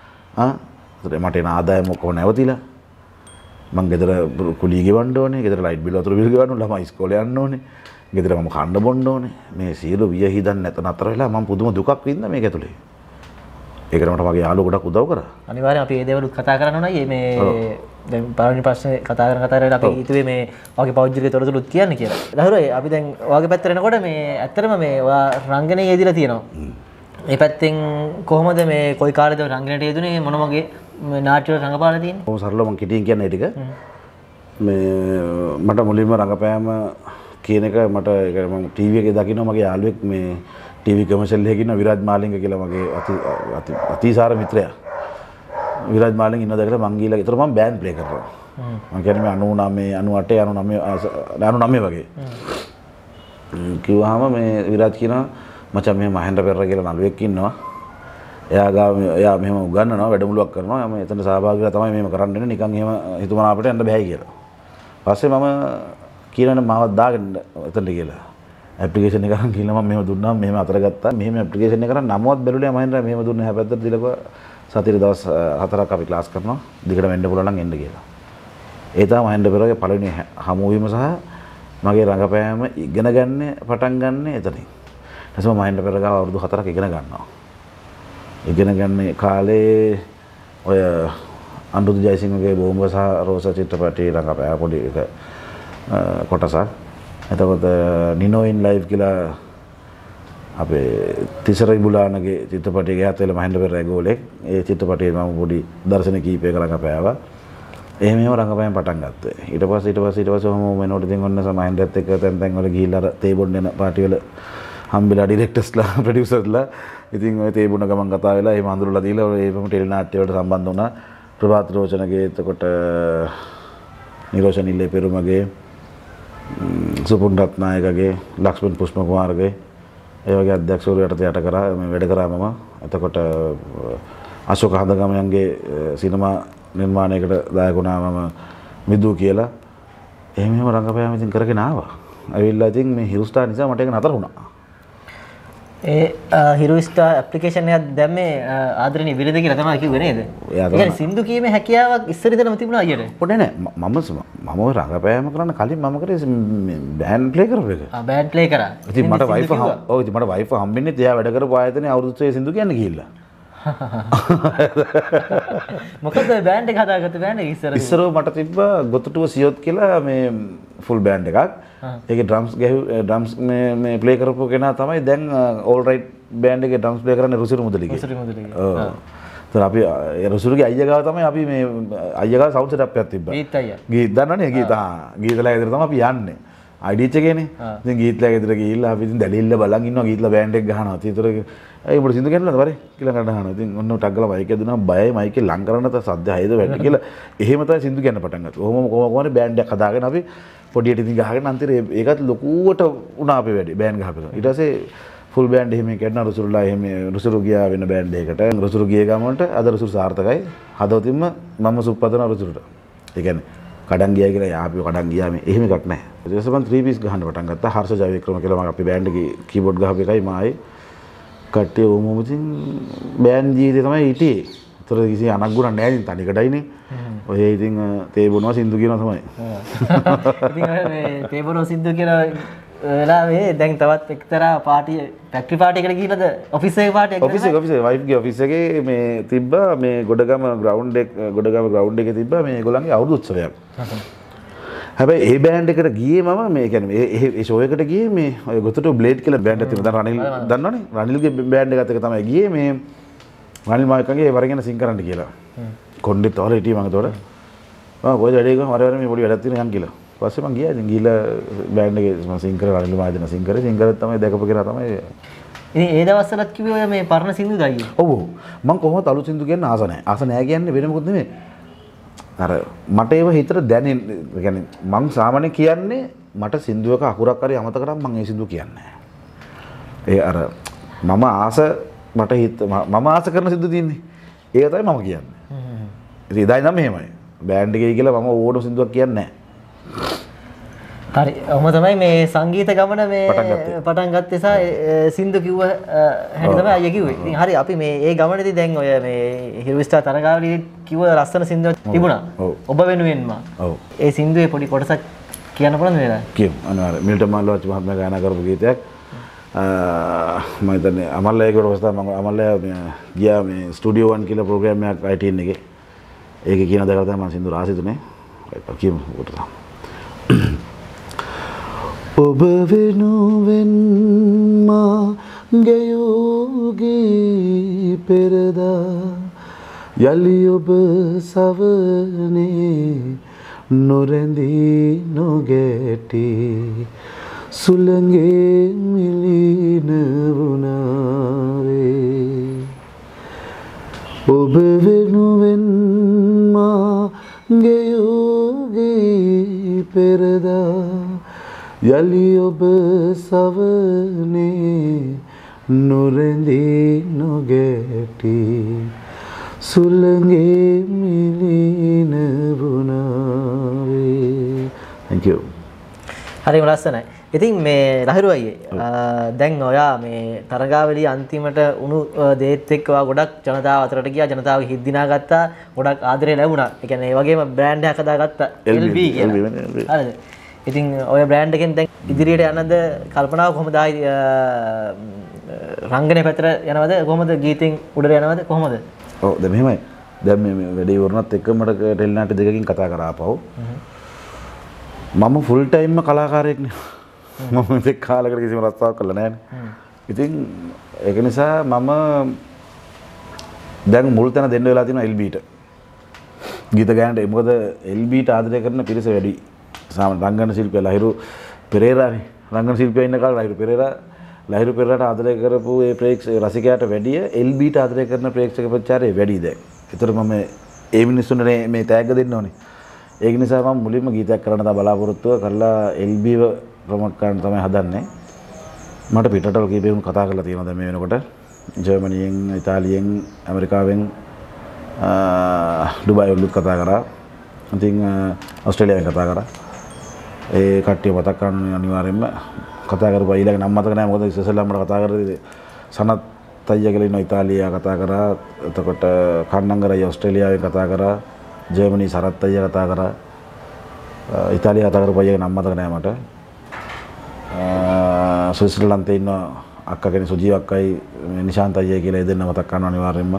උදේ මට එන ආදායම ඔක්කොම නැවතිලා මං ගෙදර කුලී ගෙවන්න ඕනේ ගෙදර ලයිට් බිල් වතුර බිල් ගෙවන්න ඕනේ ළමයි ඉස්කෝලේ යන්න ඕනේ ගෙදර මම කන්න බොන්න ඕනේ මේ සියලු වියහිදන් නැත නතර වෙලා මම පුදුම දුකක් විඳින්න මේක ඇතුලේ ඒකට මට මගේ යාළුවෝ ගොඩක් උදව් කරා අනිවාර්යෙන් අපි මේ දේවල් කතා කරන්න ඕනයි මේ දැන් පළවෙනි ප්‍රශ්නේ කතා කරලා අපි හිතුවේ මේ ඔයාගේ පෞද්ගලික තොරතුරුත් කියන්න කියලා. ලහුරේ අපි දැන් ඔයාගේ පැත්තට එනකොට මේ ඇත්තටම මේ ඔයා රංගනයේ යෙදিলা තියෙනවා. මේ පැත්තෙන් කොහොමද මේ කොයි කාලෙද රංගනයට යෙදුනේ මොන වගේ නාට්‍ය වල රංගපාලා තියෙන්නේ? ඔව් සරලව මම කිටියෙන් කියන්නේ ටික. මේ මට මුලින්ම රංගපෑම කියන එක මට මම ටීවී එකේ දකින්න මගේ යාළුවෙක් මේ ටීවී කමර්ෂල් එකේ ඉන්න විරාජ් මාලිංග කියලා මගේ අතිසාර මිත්‍රයා. විරාජ් මාලිංග ඉන්න දැකලා මං ගිහලා ඒතර මම බෑන්ඩ් ප්ලේ කරනවා. මම කියන්නේ මේ 99 98 99 වගේ. කිව්වහම මේ විරාජ් කියනවා මචං මේ මහෙන්ද්‍ර පෙරේරා කියලා නළුවෙක් ඉන්නවා. එයා මෙහෙම උගන්වනවා වැඩමුළුවක් කරනවා. මම එතන සහභාගී වෙලා තමයි මෙහෙම කරන්න වෙන්නේ. නිකන් එහෙම හිතුමන අපිට යන්න බෑයි කියලා. පස්සේ මම කියනනේ මාවත් දාගෙන එතනට කියලා. ඇප්ලිකේෂන් එක අරන් ගිහලා මම මෙහෙම දුන්නාම මෙහෙම අතර ගත්තා. මෙහෙම ඇප්ලිකේෂන් එක කරන් නමවත් බැලුවේ මහෙන්ද්‍ර මෙහෙම දුන්නේ හැබැයි දීලා සතියේ දවස් 4ක් අපි ක්ලාස් කරනවා. දිගට වෙන්න පුළුවන් නම් එන්න කියලා. ඒ තමයි මහෙන්ද්‍ර පෙරේරාගේ පළවෙනි හමුවීම සහ මගේ රංගපෑම ඉගෙන ගන්න පටන් ගන්න එතනින්. ඊටසේ මහෙන්ද්‍ර පෙරේරා අවුරුදු 4ක් ඉගෙන ගන්නවා. ඉගෙන ගන්න කාලේ ඔය අනුරුදු ජයසිංහගේ බෝම්බ සහ රෝස චිත්‍රපටයේ රංගපෑම පොඩි එක කොටසක්. එතකොට නිනෝ ඉන් ලයිව් කියලා අපේ තිසරයි බුලානගේ චිත්‍රපටයේ ගියත් වෙල මහෙන්ද්‍ර පෙරේරා ගෝලෙක්. ඒ චිත්‍රපටයේ මම පොඩි දර්ශන කීපයක රංගපෑවා. එහෙම රංගපෑම පටන් ගත්තා. ඊට පස්සේ ඔහොම වෙනකොට ඉතින් ඔන්න මහෙන්ද්‍රත් එක්ක තැන් වල ගිහිල්ලා අර තේ බොන්න යන පාටි වල හම්බෙලා ඩිරෙක්ටර්ස්ලා ප්‍රොඩියුසර්ස්ලා ඉතින් ඔය තේ බොන්න ගමන් කතා වෙලා එහෙම අඳුරලා දීලා ඒවම ටෙලි නාට්‍ය වලට සම්බන්ධ වුණා. ප්‍රභාත් රෝචනගේ එතකොට නිරෝෂන් ඉල්ලේ පෙරුමගේ සුපුන් රත්නායකගේ ලක්ෂ්මන් පුෂ්ප කුමාරගේ ඒ වගේ අධ්‍යක්ෂවරු යට කරා මේ වැඩ කරා මම. එතකොට අශෝක හඳගමයන්ගේ සිනමා නිර්මාණයකට දායක වුණා මම මිදු කියලා. එහෙම රංගපෑම ඉතින් කරගෙන ආවා. ඇවිල්ලා ඉතින් මේ හිරුස්ටාර් නිසා මට ඒක නතර වුණා. ඒ හිරුස්ටාර් ඇප්ලිකේෂන් එකක් දැම්මේ ආදරණීය විරද කියලා තමයි කිව්වේ නේද? ඒ කියන්නේ සින්දු කීමේ හැකියාවක් ඉස්සර ඉඳලම තිබුණා අයියට. පොඩ්ඩ නෑ මම ඔය රංගපෑම කරන්න කලින් මම කරේ බෑන්ඩ් ප්ලේ කරපු එක. බෑන්ඩ් ප්ලේ කරා. ඉතින් මට වයිෆ් හම්බෙන්නේ එයා වැඩ කරපු ආයතනයේ අවුරුදු 6 සින්දු කියන්න ගිහිල්ලා. මොකද බෑන්ඩ් එක හදාගත්ත බෑන්ඩ් එක ඉස්සරව මට තිබ්බ ගොතුටුව සියොත් කියලා මේ ෆුල් බෑන්ඩ් එකක්. ඒකේ ඩ්‍රම්ස් මේ ප්ලේ කරපු කෙනා තමයි දැන් ඕල් රයිට් බෑන්ඩ් එකේ ඩ්‍රම්ස් ප්ලේ කරන්නේ රුසිරු මුදලිගේ. ඔව්. ඒතර අපි රසුරුගේ අයියා ගාව තමයි අපි මේ අයියා ගාව සවුන්ඩ් සෙටප් එකක් තිබ්බා. ගීත් අයියා. ගීත් දන්නවනේ ගීත් ගීතලා ගෙදර තමයි අපි යන්නේ. අයිඩීච් එකේනේ. ඉතින් ගීතලා ගෙදර ගිහිල්ලා අපි ඉතින් දැලිල්ල බලන් ඉන්නවා ගීතලා බෑන්ඩ් එක ගහනවා. ඒතර ඒ උඹට සින්දු කියන්නද බරේ කියලා කඩහනවා. ඉතින් ඔන්න ටක් ගාලා මයික් එක දුන්නා බයයි මයික් එක ලං කරන්න ත සද්ද හයද වැඩි කියලා. එහෙම තමයි සින්දු කියන්න පටන් ගත්තා. ඔහොම කොහොමද බෑන්ඩ් එකක් හදාගෙන අපි පොඩියට ඉතින් ගහගෙන අන්තිරේ ඒකත් ලොකුවට වුණා අපේ වැඩි බෑන්ඩ් ගහපෙලා. ඊට පස්සේ ෆුල් බෑන්ඩ් එහෙම කරන රුසුරුලා එහෙම රුසුරු ගියා වෙන බෑන්ඩ් එකකට. රුසුරු ගිය ගමන්ට අද රුසුරු සාර්ථකයි. හදවතින්ම මම සුප්පදන රුසුරුට. ඒ කියන්නේ කඩන් ගියා කියලා යාපිව කඩන් ගියා මේ එහෙම එකක් නැහැ. ඊට පස්සේ මම 3 piece ගහන්න පටන් ගත්තා. හර්ෂ ජයවික්‍රම කියලා මම අපේ බෑන්ඩ් එකේ කීබෝඩ් ගහපු එකයි මායි කට්ටිය ඕමම ඉතින් බෑන්ඩ් ජීවිතේ තමයි හිටියේ. ඒතර කිසි අනක් ගුණක් නැහැ ඉතින් තනිකටයිනේ. ඔය ඉතින් තේ බොනවා සින්දු කියනවා තමයි. ඉතින් මේ තේ බොනවා සින්දු කියලා වෙලාවේ දැන් තවත් එක්තරා පාටි ෆැක්ටරි පාටි එකට ගිහිනද ඔෆිස් එකේ පාටි එකකට ඔෆිස් වයිෆ් ගේ ඔෆිස් එකේ මේ තිබ්බා මේ ගොඩගම ග්‍රවුන්ඩ් එකේ තිබ්බා මේ ඒගොල්ලන්ගේ අවුරුදු උත්සවයක්. හැබැයි ඒ බෑන්ඩ් එකට ගියේ මම මේ කියන්නේ ඒ ෂෝ එකට ගියේ මේ ඔය ගොතට බ්ලේඩ් කියලා බෑන්ඩ් එකක් තියෙනවා. දැන් රනිල් දන්නවනේ රනිල්ගේ බෑන්ඩ් එකත් එක තමයි ගියේ මේ රනිල් මායිකගේ ඒ වරගෙන සිං කරන්න කියලා. කොණ්ඩෙත් වල හිටියේ මම ඒතකොට. කොහෙද වැඩේ ගම වර මේ පොඩි වැඩක් තියෙනවා යන් කියලා. පස්සේ මං ගියා ඉතින් ගිහලා බෑන්ඩ් එකේ මම සිං කරේ රනිල් මායිදන සිං කරේ තමයි දැකපු කෙනා තමයි. ඉතින් ඒ දවස්වලත් කිව්වේ ඔය මේ පරණ සින්දු දයියේ. ඔව් මං කොහොමද අලුත් සින්දු කියන්න ආස නැහැ. ආස නැහැ කියන්නේ වෙන මොකද නෙමෙයි. අර මට ඒව හිතට දැනෙන කියන්නේ මං සාමාන්‍ය කියන්නේ මට සින්දුවක අකුරක් හරි අමතක කරාම මං ඒ සින්දුව කියන්නේ නැහැ. ඒ අර මම ආස මට හිත මම ආස කරන සින්දු තියෙන්නේ. ඒක තමයි මම කියන්නේ. ඉතින් ඉදයි නම් එහෙමයි. බෑන්ඩ් එකේ කියලා මම ඕන සින්දුවක් කියන්නේ නැහැ. හරි. ඔහොම තමයි මේ සංගීත ගමන මේ පටන් ගත්තේ සහ සින්දු කිව්ව හැටි තමයි අයියා කිව්වේ. ඉතින් හරි අපි මේ ඒ ගමනේදී දැන් ඔය මේ හිරුස්ටා තරගාවලියේ කිව්ව ලස්සන සින්දුවක් තිබුණා. ඔබ වෙනුවෙන්ම. ඔව්. ඒ සින්දුවේ පොඩි කොටසක් කියන්න පුළුවන්ද නේද? කියමු. අනිවාර්යයෙන්. මිල්ටන් මාල්ලෝච් මහත්මයා ගායනා කරපු ගීතයක්. මම හිතන්නේ අමල්ලා ඒකට වස්තා මම අමල්ලා ගියා මේ ස්ටුඩියෝ 1 කියලා ප්‍රෝග්‍රෑම් එකක් ITN එකේ. ඒකේ කියන දේ තමයි මම සින්දු රාසිතුනේ. කියමු කොටස. ඔබ වෙනුවෙන් මා ගයෝගේ පෙරදා යලි ඔබ සවනේ නොරැඳී නොගැටි සුළඟේ මිලින වුණාවේ ඔබ වෙනුවෙන් මා ගයෝගේ පෙරදා යලි ඔබ සවනේ නොරැඳී නොගැටි සුළඟේ මිලින වුණාවේ. Thank you. හරිම ලස්සනයි. ඉතින් මේ ලහිරු අයියේ දැන් ඔයා මේ තරගාවලිය අන්තිමට උණු දේත් එක්ක ඔයා ගොඩක් ජනතාව අතරට ගියා. ජනතාවගේ හිත් දිනා ගත්තා. ගොඩක් ආදරය ලැබුණා. ඒ කියන්නේ ඒ වගේම බ්‍රෑන්ඩ් එකක් හදාගත්තා LB කියලා. හරිද? ඉතින් ඔය බ්‍රෑන්ඩ් එකෙන් දැන් ඉදිරියට යනද කල්පනාව කොහොමද රංගනයේ පැත්තට යනවද කොහොමද ගීතෙන් උඩට යනවද කොහොමද? ඔව් දැන් මෙහෙමයි. දැන් මේ වැඩේ වුණත් එක්ක මට ටෙලිනාට්‍ය දෙකකින් කතා කරා ආපහු. මම ෆුල් ටයිම්ම කලාකාරයෙක් නේ. මම මේ කාලයකට කිසිම රස්සාවක් කළා නැහැ. ඉතින් ඒක නිසා මම දැන් මුල් තැන දෙන්න වෙලා තියෙනවා LBට. ගීත ගායනට මොකද LBට ආදරය කරන පිරිස වැඩි. සාමාන්‍ය රංගන ශිල්පියා ලහිරු පෙරේරානේ. රංගන ශිල්පියා ඉන්න කාලේ ලහිරු පෙරේරාට ආදරය කරපු ඒ රසිකයාට වැඩිය LBට ආදරය කරන ප්‍රේක්ෂක ප්‍රචාරය වැඩි දැන්. ඒතර මම ඒ මිනිස්සුන්ට මේ තෑග්ග දෙන්න ඕනේ. ඒක නිසා මම මුලින්ම ගීතයක් කරන්න තමයි බලාපොරොත්තුව කරලා LBව ප්‍රොමෝට් කරන්න තමයි හදන්නේ. මට පිටරටවල කීපෙකින් කතා කරලා තියෙනවා දැන් මේ වෙනකොට. ජර්මනියෙන්, ඉතාලියෙන්, ඇමරිකාවෙන්, ඩුබායි වලත් කතා කරා. ඉතින් ඕස්ට්‍රේලියාවෙන් කතා කරා. ඒ කට්ටිය මතක් කරන්න අනිවාර්යෙන්ම කතා කරපුවා. ඊළඟ නම් මතක නැහැ මොකද ඉස්සෙල්ලා මට කතා කරේ සනත් අයියා කියලා ඉන්න ඉතාලියා කතා කරා. එතකොට කන්නංගර අයියා ඕස්ට්‍රේලියාවෙන් කතා කරා. ජර්මනි සරත් අයියා කතා කරා. ඉතාලියා කතා කරපු අයියාගේ නම් මතක නැහැ මට. ස්විට්සර්ලන්තේ ඉන්න අක්කා කෙනෙක් සුජීව අක්කයි නිශාන්ත අයියා කියලා ඒ දෙන්න මතක් කරනවා අනිවාර්යෙන්ම.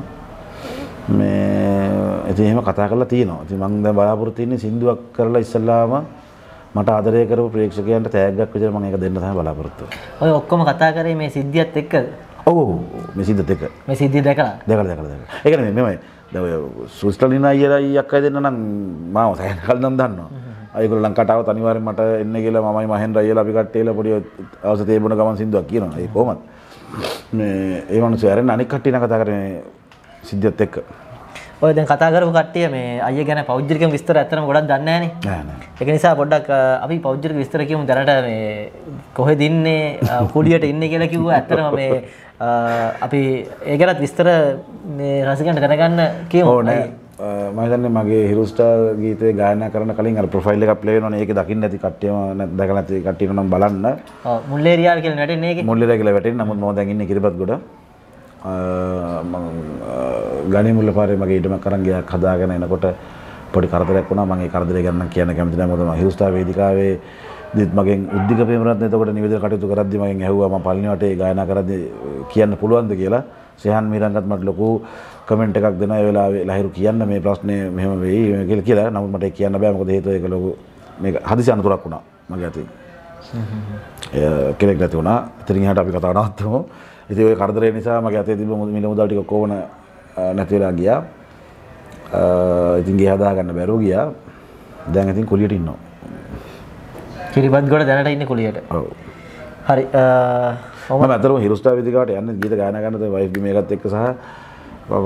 මේ ඉතින් එහෙම කතා කරලා තියෙනවා. ඉතින් මම දැන් බලාපොරොත්තු වෙන්නේ සින්දුවක් කරලා ඉස්සල්ලාම මට ආදරය කරපු ප්‍රේක්ෂකයන්ට තෑග්ගක් විදිහට මම ඒක දෙන්න තමයි බලාපොරොත්තු වෙන්නේ. ඔය ඔක්කොම කතා කරේ මේ සිද්ධියත් එක්ක ඔව් මේ සිද්ධ දෙක. මේ සිද්ධිය දැකලා. දැකලා. ඒ කියන්නේ මෙමය සුස්ටලිනා අයියලා අක්කයි දෙන්න නම් මාව සෑහෙන කල් නම් දන්නවා. ඒගොල්ලෝ ලංකාවට ආවත් අනිවාර්යෙන් මට එන්න කියලා මමයි මහෙන්ද්‍ර අයියලා අපි කට්ටියලා පොඩි අවශ්‍ය තේ බොන ගමන් සින්දුවක් කියනවා. ඒ කොහොමද? මේ ඒ මිනිස්සු ඇරෙන්න අනික් කට්ටිය නම් කතා කරන්නේ සිද්ධියත් එක්ක. ඔය දැන් කතා කරපු කට්ටිය මේ අයියා ගැන පෞද්ගලික විස්තර ඇත්තටම ගොඩක් දන්නේ නැහැ නේ. ඒක නිසා පොඩ්ඩක් අපි පෞද්ගලික විස්තර කියමු දැනට මේ කොහෙද ඉන්නේ කුඩියට ඉන්නේ කියලා කිව්වා. ඇත්තටම මේ අපි ඒ ගැනත් විස්තර මේ රසිකයන්ට දැනගන්න කියමු. ඔව් නෑ මම හිතන්නේ මගේ හිරුස්ටාර් ගීතේ ගායනා කරන කලින් අර ප්‍රොෆයිල් එකක් ප්ලේ වෙනවනේ. ඒකේ දකින්න ඇති කට්ටියම දැකලා නැති කට්ටිය නම් බලන්න. ඔව් මුල්ලේරියාව කියලා නැටෙන්නේ ඒකේ. මුල්ලේරියා කියලා වැටෙන්නේ. නමුත් මම දැන් ඉන්නේ කිරිබත්ගොඩ. මම ගණේ මුල්ල පාරේ මගේ ඉඩමක් අරන් ගියා හදාගෙන එනකොට පොඩි කරදරයක් වුණා. මම ඒ කරදරය ගැන නම් කියන්න කැමති නැහැ. මොකද මම හිරුස්ටාර් වේදිකාවේ දිත් මගෙන් උද්දික ප්‍රේමරත්න එතකොට නිවේදන කටයුතු කරද්දි මගෙන් ඇහුවා මම පළවෙනි වටේ ගායනා කරද්දි කියන්න පුළුවන්ද කියලා. සෙහන් මීරංගත් මට ලොකු කමෙන්ට් එකක් දෙනවා ඒ වෙලාවේ ලහිරු කියන්න මේ ප්‍රශ්නේ මෙහෙම වෙයි කියලා. නමුත් මට ඒක කියන්න බෑ මොකද හේතුව ඒක ලොකු මේක හදිසි අනතුරක් වුණා මගේ අතින්. කෙනෙක් නැති වුණා. ඉතින් එහාට අපි කතා නවත්තමු. ඉතින් ওই කරදරේ නිසා මගේ අතේ තිබ්බ මිල මුදල් ටික කොවන නැති වෙලා ගියා. ඉතින් ගේ හදා ගන්න බැරුව ගියා. දැන් ඉතින් කුලියට ඉන්නවා. කිරිබත්ගොඩ දැනට ඉන්නේ කුලියට. ඔව්. හරි මම අතරම හිරුස්ටාර් වේදිකාවට යන්නේ ගීත ගායනා කරන්න වයිෆ් බි මේකත් එක්ක සහ මම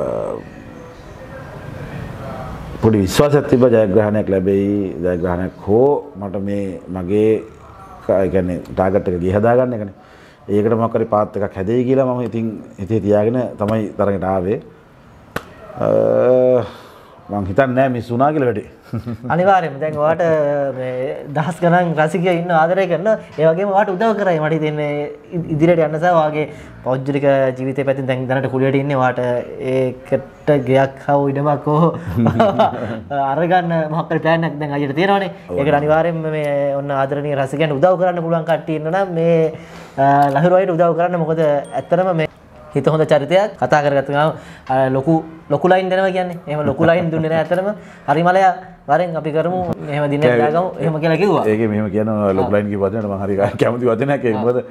පොඩි විශ්වාසයක් තිබ්බා ජයග්‍රහණයක් ලැබෙයි. ජයග්‍රහණයක් හෝ මට මේ මගේ ඒ කියන්නේ ටාගට් එක ගේ හදා ගන්න එකනේ. ඒකට මොකක් හරි පාත් එකක් හැදෙයි කියලා මම ඉතින් හිතේ තියාගෙන තමයි තරඟට ආවේ. මම හිතන්නේ නෑ මිස් වුණා කියලා වැඩි. අනිවාර්යයෙන්ම දැන් ඔයාට මේ දහස් ගණන් රසිකයෝ ඉන්න ආදරය කරන ඒ වගේම ඔයාට උදව් කරයි මට හිතෙන්නේ ඉදිරියට යන්න සහ ඔයාගේ පෞද්ගලික ජීවිතය පැත්තෙන් දැන් දැනට කුලියට ඉන්නේ ඔයාට ඒකට ගයක් හව ඉඩමක් හෝ අරගන්න මොකක් හරි ප්ලෑන් එකක් දැන් අයියට තියෙනවනේ. ඒකට අනිවාර්යයෙන්ම මේ ඔන්න ආදරණීය රසිකයන්ට උදව් කරන්න පුළුවන් කට්ටිය ඉන්න නම් මේ ලහිරු අයියට උදව් කරන්න. මොකද ඇත්තටම මේ හිත හොඳ චරිතයක් කතා කරගත්ත ගමන් ලොකු ලයින් දෙනවා කියන්නේ. එහෙම ලොකු ලයින් දුන්නේ නැහැ ඇත්තටම. හරි මලයා වරෙන් අපි කරමු එහෙම දිනයක් දාගමු එහෙම කියලා කිව්වා. ඒකේ මෙහෙම කියනවා ලොකු ලයින් කිව්ව වචනයට මම හරි කැමති වචනයක් ඒක. මොකද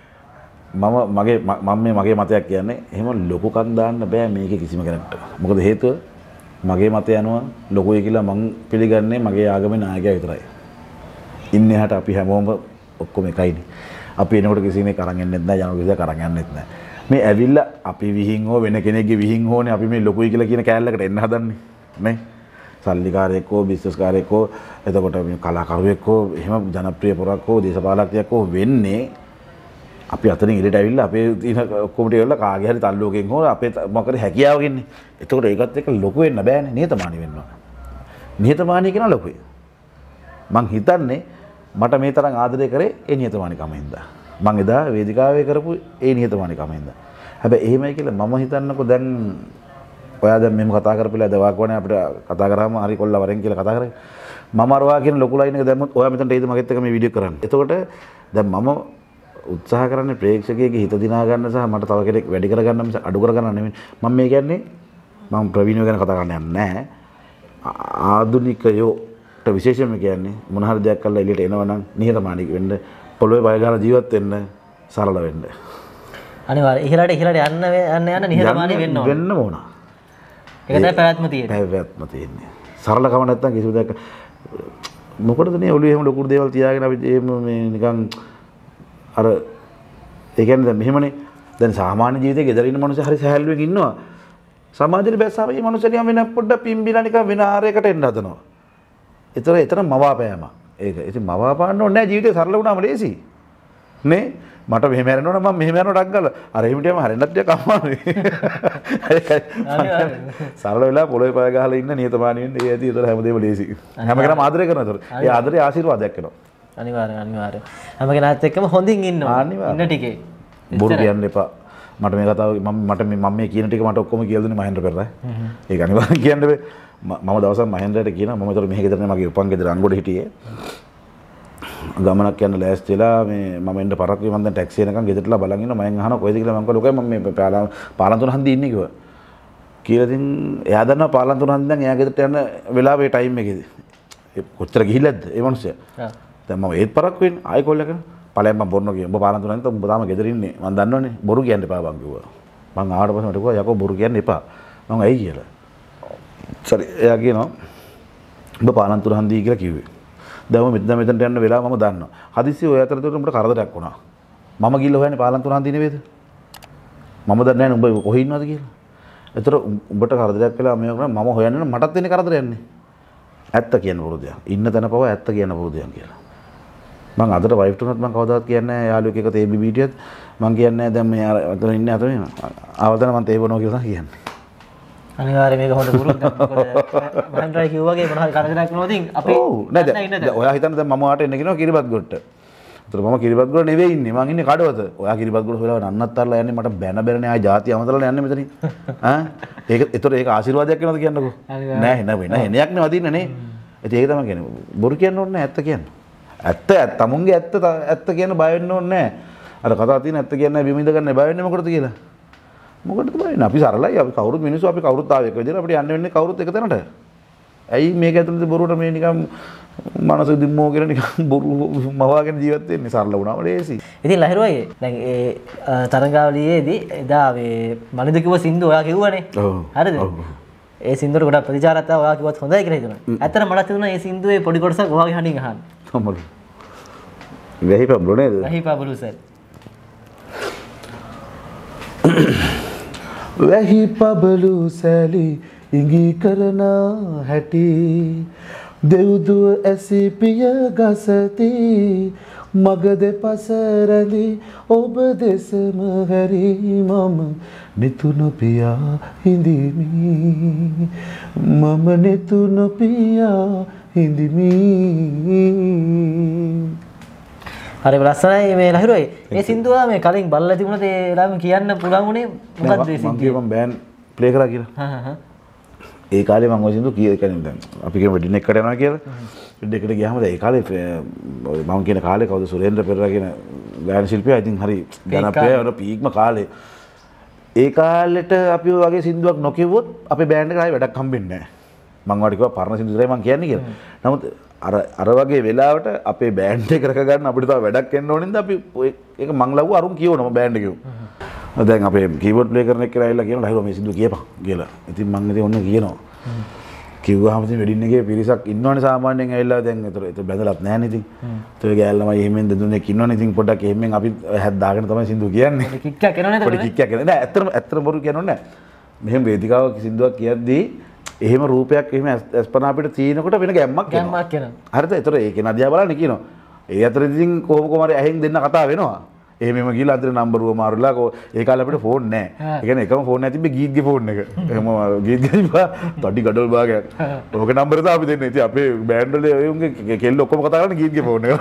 මගේ මතයක් කියන්නේ එහෙම ලොකුකම් දාන්න බෑ මේකේ කිසිම කෙනෙක්ට. මොකද හේතුව මගේ මතය අනුව ලොකුයි කියලා මම පිළිගන්නේ මගේ ආගමේ නායකයා විතරයි. ඉන්නේ හැට අපි හැමෝම ඔක්කොම එකයිනේ. අපි එනකොට කිසි කෙනෙක් අරන් එන්නෙත් නැහැ යන කිසියක් අරන් යන්නෙත් නැහැ. මේ ඇවිල්ලා අපි විහිං හෝ වෙන කෙනෙක්ගේ විහිං හෝනේ අපි මේ ලොකුයි කියලා කියන කෑල්ලකට එන්න හදන්නේ නේ. සල්ලිකාරයෙක් හෝ බිස්නස්කාරයෙක් හෝ එතකොට මේ කලාකරුවෙක් හෝ එහෙම ජනප්‍රිය පොරක් හෝ දේශපාලකයෙක් හෝ වෙන්නේ අපි අතනින් ඉලට ඇවිල්ලා අපේ තියෙන ඔක්කොම ටික වල කාගේ හරි තල්ලුවකින් හෝ අපේ මොකද හැකියාවකින්. එතකොට ඒකත් එක්ක ලොකු වෙන්න බෑනේ. නිහතමානී වෙන්න ඕන. නිහතමානී කියන ලොකුයි. මං හිතන්නේ මට මේ තරම් ආදරය කරේ ඒ නිහතමානීකම හින්දා. මං එදා වේදිකාවේ කරපු ඒ නිහතමානීකම හින්දා. හැබැයි එහෙමයි කියලා මම හිතන්නකෝ දැන් ඔයා දැන් මෙහෙම කතා කරපිලා දවාකෝනේ අපිට කතා කරාම හරි කොල්ල වරෙන් කියලා කතා කරේ. මම අරවා කියන ලොකු ලයින් එක දැම්මොත් ඔයා මෙතනට එයිද මගෙත් එක්ක මේ වීඩියෝ කරන්න. එතකොට දැන් මම උත්සාහ කරන්නේ ප්‍රේක්ෂකයෙක්ගේ හිත දිනා ගන්න සහ මට තව කෙනෙක් වැඩි කර ගන්න මිස අඩු කර ගන්න නෙමෙයි. මම මේ කියන්නේ මම ප්‍රවීණව ගැන කතා කරන්න යන්නේ නැහැ. ආදුනිකයෝට විශේෂයෙන්ම කියන්නේ මොන හරි දෙයක් කරලා එළියට එනවනම් නිහතමානී වෙන්න, පොළොවේ බය ගන්න ජීවත් වෙන්න, සරල වෙන්න. අනිවාර්යයෙන් ඉහළට යන්න නිහතමානී වෙන්න ඕන. ඒක තමයි පැවැත්ම තියෙන්නේ. පැවැත්ම තියෙන්නේ. සරලකම නැත්තම් කිසිම දෙයක් මොකටද මේ ඔළුවේ එහෙම ලොකු දේවල් තියාගෙන අපි මේ නිකන් අර ඒ කියන්නේ දැන් මෙහෙමනේ දැන් සාමාන්‍ය ජීවිතේ ගෙදර ඉන්න මිනිස්සු හරි සහැල්ලුවෙන් ඉන්නවා. සමාජෙට බැස්සාම මේ මිනිස්සුන්ට වෙන පොඩ්ඩක් පිම්බිලා නිකන් වෙන ආරයකට එන්න හදනවා. ඒතර මවාපෑම. ඒක. ඉතින් මවාපාන්න ඕනේ නැහැ ජීවිතේ සරල වුණාම ලේසි. නේ? මට මෙහෙම හැරෙන්න ඕන මම මෙහෙම යනකොට අක්ගල අර එහෙම ටිකම හැරෙන්නත් ටික අමාරුයි. සරල වෙලා පොළොවේ පය ගහලා ඉන්න නියතමානී වෙන්න ඒ ඇති ඒතර හැමදේම ලේසි. හැම කෙනාම ආදරය කරනවා ඒතර. ඒ ආදරේ ආශිර්වාදයක් වෙනවා. අනිවාර්යෙන්. හැම කෙනාත් එක්කම හොඳින් ඉන්න ටිකේ. බොරු කියන්න එපා. මට මේ කතාව මම මේ කියන ටික මට ඔක්කොම කියලා දුන්නේ මහෙන්ද්‍ර පෙරරයි. ඒක අනිවාර්යෙන් කියන්න බෑ. මම දවසක් මහෙන්ද්‍රට කියනවා මම ඒතර මෙහෙ ගෙදර නේ මගේ උපන් ගෙදර අංගොඩ හිටියේ. ගමනක් යන්න ලෑස්තිලා මේ මම එන්න පරක් මම දැන් ටැක්සි එකෙන් ගෙදරටලා බලන් ඉන්නවා මම අහනවා කොයිද කියලා මම කිව්වා මම මේ පාලන්තුන හන්දි ඉන්නේ කිව්වා. කියලා ඉතින් එයා දන්නවා පාලන්තුන හන්දි දැන් එයා ගෙදරට යන වෙලාවේ ටයිම් එකේදී. කොච්චර ගිහිල්ලාද ඒ මිනිස්සයා. දැන් මම ඒත් පරක් වෙන්නේ ආයෙ කොල්ල කරන ඵලයන් මම බොරනවා කිව්වා. උඹ පාලන තුනක් නැත්නම් උඹ තාම ගෙදර ඉන්නේ. මම දන්නවනේ බොරු කියන්න එපා බං කිව්වා. මං ආවට පස්සේ මට කිව්වා යකෝ බොරු කියන්න එපා. මම ඇයි කියලා. සරි එයා කියනවා උඹ පාලන තුන හන්දී කියලා කිව්වේ. දැන් මෙතනට යන්න වෙලාව මම දන්නවා. හදිස්සියේ ඔය අතරතුර උඹට කරදරයක් වුණා. මම ගිහලා හොයන්නේ පාලන තුන හන්දී නෙවෙයිද? මම දන්නේ නැහැ උඹ කොහේ ඉන්නවද කියලා. ඒතර උඹට කරදරයක් වෙලා මම හොයන්නේ මටත් වෙන්නේ කරදරයක්නේ. ඇත්ත කියන පුරුදයක්. ඉන්න තැන පව ඇත්ත කියන පුරුදයක් කියලා. මං අදට වයිෆ් තුනත් මං කවදාවත් කියන්නේ නැහැ යාළුවෙක් එක තේ බිබී හිටියත් මං කියන්නේ නැහැ දැන් මේ අතන ඉන්නේ අතන එන. ආවදන මං තේ බොනවා කියලා තමයි කියන්නේ. අනිවාර්යයෙන් මේක හොඳ පුරුද්දක්. මොකද මම try කිව්වා වගේ මොනවා කරදරයක් වුණොත් අපි නෑ ඔයා හිතන්නේ දැන් මම ඔයාට එන්න කියනවා කිරිබත් ගොඩට. ඒතර මම කිරිබත් ගොඩ නෙවෙයි ඉන්නේ. මං ඉන්නේ කඩවත. ඔයා කිරිබත් ගොඩ හොයලා නන්නත් අරලා යන්නේ මට බැනනේ ආයි ಜಾති අමතලා යන්නේ මෙතනින්. ඒක ආශිර්වාදයක් වෙනවද කියන්නකෝ. නෑ නෑ එනයක් නේ වදින්න නේ. ඒක තමයි කියන්නේ. බොරු කියන්න ඕනේ නැහැ ඇත්ත කියන්න. ඇත්ත තමුන්ගේ ඇත්ත කියන බය වෙන්න ඕනේ නැහැ. අර කතාව තියෙන ඇත්ත කියන්නේ බිම ඉඳ ගන්න බය වෙන්නේ මොකටද කියලා. මොකටද බය වෙන්නේ? අපි සරලයි. අපි කවුරුත් මිනිස්සු අපි කවුරුත් ආවේ එක විදිහට අපිට යන්න වෙන්නේ කවුරුත් එක තැනට. ඇයි මේක ඇතුළේ බොරුවට මේ නිකන් මනස දිම්මෝ කියලා නිකන් බොරු මවාගෙන ජීවත් වෙන්නේ සරල වුණාම ලේසි. ඉතින් ලහිරුවයි දැන් ඒ තරංගාවලියේදී එදා මේ මනින්ද කිව්ව සින්දු ඔයා කිව්වනේ. හරිද? ඒ සින්දුවට ගොඩක් ප්‍රතිචාරයක් ආවා ඔයා කිව්වත් හොඳයි කියලා හිතුණා. ඇත්තට මට තිබුණා මේ සින්දුවේ පොඩි කොටසක් ඔයාගේ හඬින් අහන්න. අම්මලු. වෙහි පබ්ලු නේද? වෙහි පබ්ලු සර්. වෙහි පබ්ලු සැලි ඉඟි කරන හැටි දෙව්දුව ඇසි පිය ගසති මග දෙපස රැඳි ඔබ දෙසම හැරි මම නිතුන පියා හිඳිමි මම නිතුන පියා හිඳිමි. හරි ලස්සනයි මේ ලහිරුවයි. මේ සින්දුව මේ කලින් බලලා තිබුණා ඒ ළම කියන්න පුළුවන් උනේ මොකද්ද මේ සින්දුව? මම බෑන්ඩ් ප්ලේ කරා කියලා. ඒ කාලේ මම ওই සින්දුව කියන්නේ දැන් අපි කියන වෙඩින් එකකට යනවා කියලා. වෙඩින් එකට ගියාම දැන් ඒ කාලේ මම කියන කාලේ කවුද සුරේන්ද්‍ර පෙරේරා කියන ගායන ශිල්පියා ඉතින් හරි ජනප්‍රිය වුණ පීක්ම කාලේ. ඒ කාලෙට අපි ඔය වගේ සින්දුවක් නොකියුවොත් අපේ බෑන්ඩ් එකට ආයෙ වැඩක් හම්බෙන්නේ නැහැ. මම වාට කිව්වා පරණ සින්දු විතරයි මම කියන්නේ කියලා. නමුත් අර වගේ වෙලාවට අපේ බෑන්ඩ් එක කරක ගන්න අපිට තව වැඩක් එන්න ඕනේ නේද අපි ඒක මං ලව්ව අරුන් කියවනවා බෑන්ඩ් එකේ. දැන් අපේ කීබෝඩ් ප්ලේ කරන එක කියලා ඇවිල්ලා කියනවා ලහිරුවා මේ සින්දුව කියපන් කියලා. ඉතින් මං ඉතින් ඔන්න කියනවා. කිව්වහම ඉතින් වෙඩින් එකේ පිරිසක් ඉන්නවනේ සාමාන්‍යයෙන් ඇවිල්ලා දැන් ඒතර බැඳලත් නැහැ නේ ඉතින්. ඒ ගෑල්ලමයි එහෙමෙන් දෙතුනෙක් ඉන්නවනේ ඉතින් පොඩ්ඩක් එහෙමෙන් අපි හැත් දාගෙන තමයි සින්දුව කියන්නේ. පොඩි කික්කක් එනවනේ පොඩි කික්කක් එනවා. නෑ ඇත්තටම බොරු කියනෝ නෑ. මෙහෙම වේදිකාවක සින්දුවක් කියද්දී එහෙම රූපයක් එහෙම අස්පනා අපිට තියෙනකොට වෙන ගැම්මක් එනවා. හරිද? ඒතර ඒකේ නදියා බලන්න කියනවා. ඒ අතරේ ඉතින් කොහොම හරි ඇහෙන් දෙන්න කතා වෙනවා. එහෙමම ගිහලා අතර නම්බරුව මාරුලා ඒ කාලේ අපිට ෆෝන් නැහැ. ඒ කියන්නේ එකම ෆෝන් නැතිබ්බේ ගීත්ගේ ෆෝන් එක. එහෙම ගීත් ගිහිපා තඩි ගඩොල් භාගයක්. ඔක නම්බර තමයි අපි දෙන්නේ. ඉතින් අපේ බෑන්ඩ් වල ඒ උන්ගේ කෙල්ල ඔක්කොම කතා කරන්නේ ගීත්ගේ ෆෝන් එක.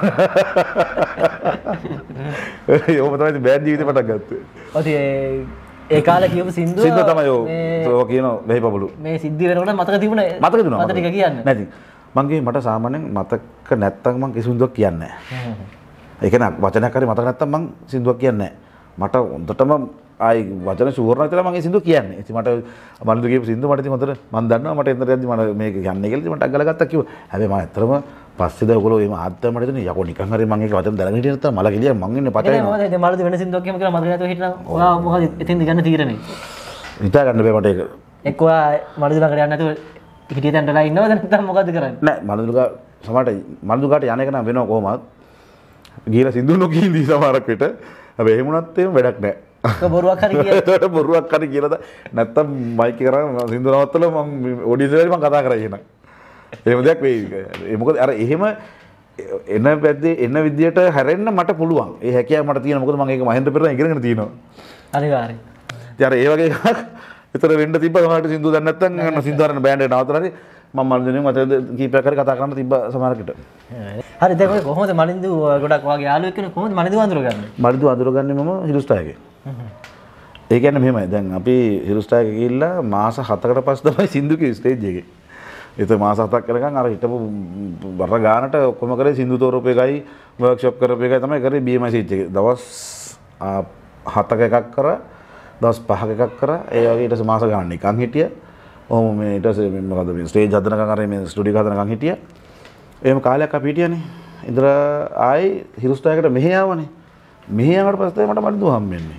ඒකම තමයි බෑන්ඩ් ජීවිතේ පටන් ගත්තේ. ඔතේ ඒ කාලේ කියපු සින්දුව තමයි ඔය කියනවා වෙහි පබලු. මේ සිද්ධි වෙනකොට මතක තිබුණේ. මතක තිබුණා. මතක ටික කියන්න. නැති. මට සාමාන්‍යයෙන් මතක නැත්තම් මං කිසි සින්දුවක් කියන්නේ නැහැ. ඒ කියන්නේ වචනයක් හරි මතක නැත්තම් මං සින්දුවක් කියන්නේ නැහැ. මට හොඳටම ආයි වචන ෂුවර් නැතිලා මං ඒ සින්දුව කියන්නේ. ඉතින් මට මනුදු කියපු සින්දුව මට ඉතින් හොඳට මං දන්නවා මට එතන යද්දි මට මේක කියන්නේ කියලා ඉතින් මට අගල ගත්තා කිව්වා. හැබැයි මම ඇත්තටම පස්සේ දැන් ඔයගොල්ලෝ එහෙම ආත්තම මට හිතුනේ යකෝ නිකන් හරි මං ඒක වචන දැනගෙන හිටියේ නැත්තම් මල ගෙලියක් මං ඉන්නේ පටේ නෑ. මොකද මලද වෙන සින්දුවක් කියමු කියලා මතක නැතුව හිටනම් ඔයා මොකද එතෙන්ද ගන්න තීරණේ? හිතා ගන්න බෑ මට ඒක. එක්ක ඔයා මලද ළඟට යන්න නැතුව හිටිය තැනටලා ඉන්නවද නැත්නම් මොකද්ද කරන්නේ? නෑ මලදුගා සමහරට මලදුගාට යන එක නම් වෙනවා කොහොමද? ගිහලා සින්දු නොකියදී සමහරක් විට. හැබැයි එහෙම වුණත් එහෙම වැඩක් නෑ. ඒක බොරුවක් හරි කියලා. ඒකට බොරුවක් හරි කියලා නැත්තම් මයික් එක කරා සින්දු නවත්තලා මම ඔඩියෝ එකේ මම කතා කරා එහෙනම්. එහෙම දෙයක් වෙයි. ඒ මොකද අර එහෙම එන පැත්තේ එන විදියට හැරෙන්න මට පුළුවන්. ඒ හැකියාව මට තියෙනවා. මොකද මම ඒක මහෙන්ද්‍ර පෙරේරා ඉගෙනගෙන තියෙනවා. අනිවාර්යයෙන්. ඉතින් අර ඒ වගේ එකක් විතර වෙන්න තිබ්බ සමහරට සින්දු දැන් නැත්තම් සින්දු අරන බෑන්ඩ් එක නවත්තලා හරි මම මල්දිනේ මට කීපයක් හරි කතා කරන්න තිබ්බ සමහරකට. හරි දැන් ඔය කොහොමද මලින්දු ගොඩක් වාගේ යාළුවෙක් කෙනෙක් කොහොමද මලින්දු අඳුරගන්නේ? මලින්දු අඳුරගන්නේ මම හිරුස්ටා එකේ. ඒ කියන්නේ මෙහෙමයි. දැන් අපි හිරුස්ටා එකේ ගිහිල්ලා මාස 7කට පස්සේ තමයි සින්දු කිව්වේ ස්ටේජ් එකේ. ඒත් මාස 7ක් කරගන් අර හිටපු බර ගානට ඔක්කොම කරේ සින්දු තෝරපු එකයි වර්ක්ෂොප් කරපු එකයි තමයි කරේ BMI සීට් එකේ. දවස් 7ක එකක් කරා දවස් 5ක එකක් කරා. ඒ වගේ ඊට පස්සේ මාස ගානක් නිකන් හිටියා. ඔහොම මේ ඊට පස්සේ මොකද මේ ස්ටේජ් හදනකම් අර මේ ස්ටුඩියෝ එක හදනකම් හිටියා. එහෙම කාලයක් අපි හිටියානේ. ඉඳලා ආයි හිරුස්ථායකට මෙහෙ ආවනේ. මෙහෙ ආවට පස්සේ මට මඩිදු හම්බෙන්නේ.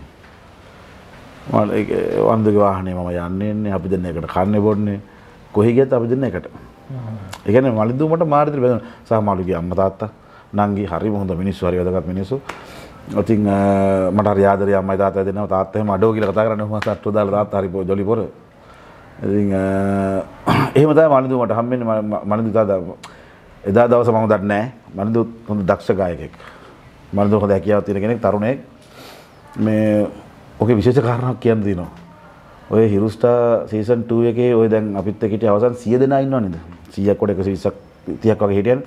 මම ඒක වන්දගේ වාහනේ මම යන්නේ ඉන්නේ අපි දෙන්න එකට කන්නේ බොන්නේ. කොහි ගියත් අපි දෙන්න එකට. ඒ කියන්නේ මඩිදු මට මාරිතර බැලුවා. සහ මාළුගේ අම්මා තාත්තා නංගි හරිම හොඳ මිනිස්සු හරි වැදගත් මිනිස්සු. ඉතින් මට හරි ආදරේ අම්මයි තාත්තයි දෙන්නවා. තාත්තා එහෙම අඩෝ කියලා කතා කරන්නේ මම සට්ටෝ දාලා තාත්තා හරි ජොලි පොර. ඉතින් එහෙම තමයි මනිදු මට හම්බෙන්නේ. මනිදු තාත්තා එදා දවස මම දන්නේ නැහැ. මනිදු හොඳ දක්ෂ ගායකයෙක්. මනිදු හොඳ හැකියාවක් තියෙන කෙනෙක් තරුණයෙක්. මේ ඔකේ විශේෂ කාරණාවක් කියන්න තියෙනවා. ඔය හිරුස්ටා සීසන් 2 එකේ ඔය දැන් අපිත් එක්ක හිටිය අවසන් 100 දෙනා ඉන්නව නේද? 100ක් කොට 120ක් 30ක් වගේ හිටියනේ.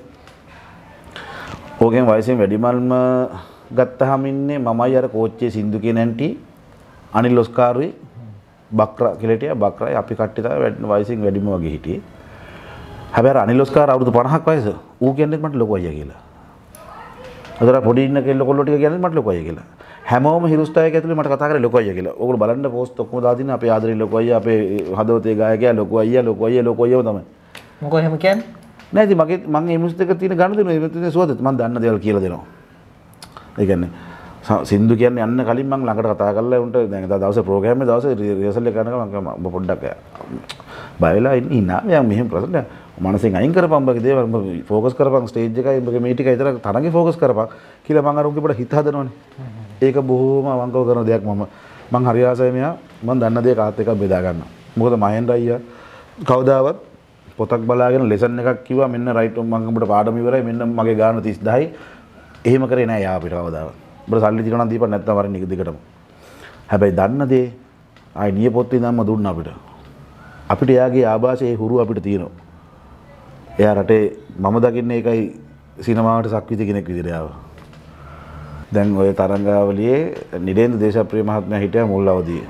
ඕකෙන් වයසෙන් වැඩිමල්ම ගත්තාම ඉන්නේ මමයි අර කෝච්චියේ සින්දු කියන ඇන්ටි අනිල් ඔස්කාරුයි බක්රා කියලා හිටියා. බක්රායි අපි කට්ටිය තමයි වයසින් වැඩිම වගේ හිටියේ. හැබැයි අනිල් ඔස්කාර අවුරුදු 50ක් වයස. ඌ කියන්නේ මට ලොකු අයියා කියලා. අදලා පොඩි ඉන්න කෙල්ල කොල්ලෝ ටික කියන්නේ මට ලොකු අයියා කියලා. හැමෝම හිරුස්ථායක ඇතුලේ මට කතා කරේ ලොකු අයියා කියලා. ඕගොල්ලෝ බලන්න පෝස්ට් ඔක්කොම දාලා දින අපේ ආදරේ ලොකු අයියා අපේ හදවතේ ගායකයා ලොකු අයියා ලොකු අයියා ලොකු අයියාම තමයි. මොකෝ එහෙම කියන්නේ? නෑ ඉතින් මගේ මම මේ මිනිස්සු දෙක තියෙන ගන්න දෙනවා. ඒ තියෙන සුවදත් මම දන්න දේවල් කියලා දෙනවා. ඒ කියන්නේ සින්දු කියන්නේ යන්න කලින් මම ළඟට කතා කරලා උන්ට දැන් දවසේ ප්‍රෝග්‍රෑම් එකේ දවසේ රිහර්සල් එක කරනකම් මම පොඩ්ඩක් බය වෙලා ඉන්නා. මම මෙහෙම ප්‍රශ්න මනසෙන් අයින් කරපම් බගේ දේවල් මම ફોකස් කරපම් ස්ටේජ් එකයි මගේ මේ ටිකයි විතර තරගේ ફોකස් කරපම් කියලා මම අර උන්ගේ පොඩ හිත හදනවනේ. ඒක බොහොම අවංකව කරන දෙයක් මම හරි ආසයි මෙයා මම දන්න දේ කාත් එකක් බෙදා ගන්නවා. මොකද මහෙන්ද්‍ර අයියා කවදාවත් පොතක් බලාගෙන ලෙසන් එකක් කිව්වා මෙන්න රයිට් මම උඹට පාඩම ඉවරයි මෙන්න මගේ ගාන 30000යි එහෙම කරේ නෑ යා අපිට කවදාවත්. උඹට සල්ලි තියනවා නම් දීපන් නැත්නම් වරින් එක දිගටම. හැබැයි දන්න දේ ආයි නියපොත් ඉඳන්ම දුන්න අපිට. අපිට එයාගේ ආభాෂයේ හුරු අපිට තියෙනවා. එයා රටේ මම දකින්නේ ඒකයි සිනමාවට සක්විති කෙනෙක් විදිහට ආවා. දැන් ඔය තරංගාවලියේ නිරේන්ද්‍ර දේශප්‍රිය මහත්මයා හිටියා මුල් අවදියේ.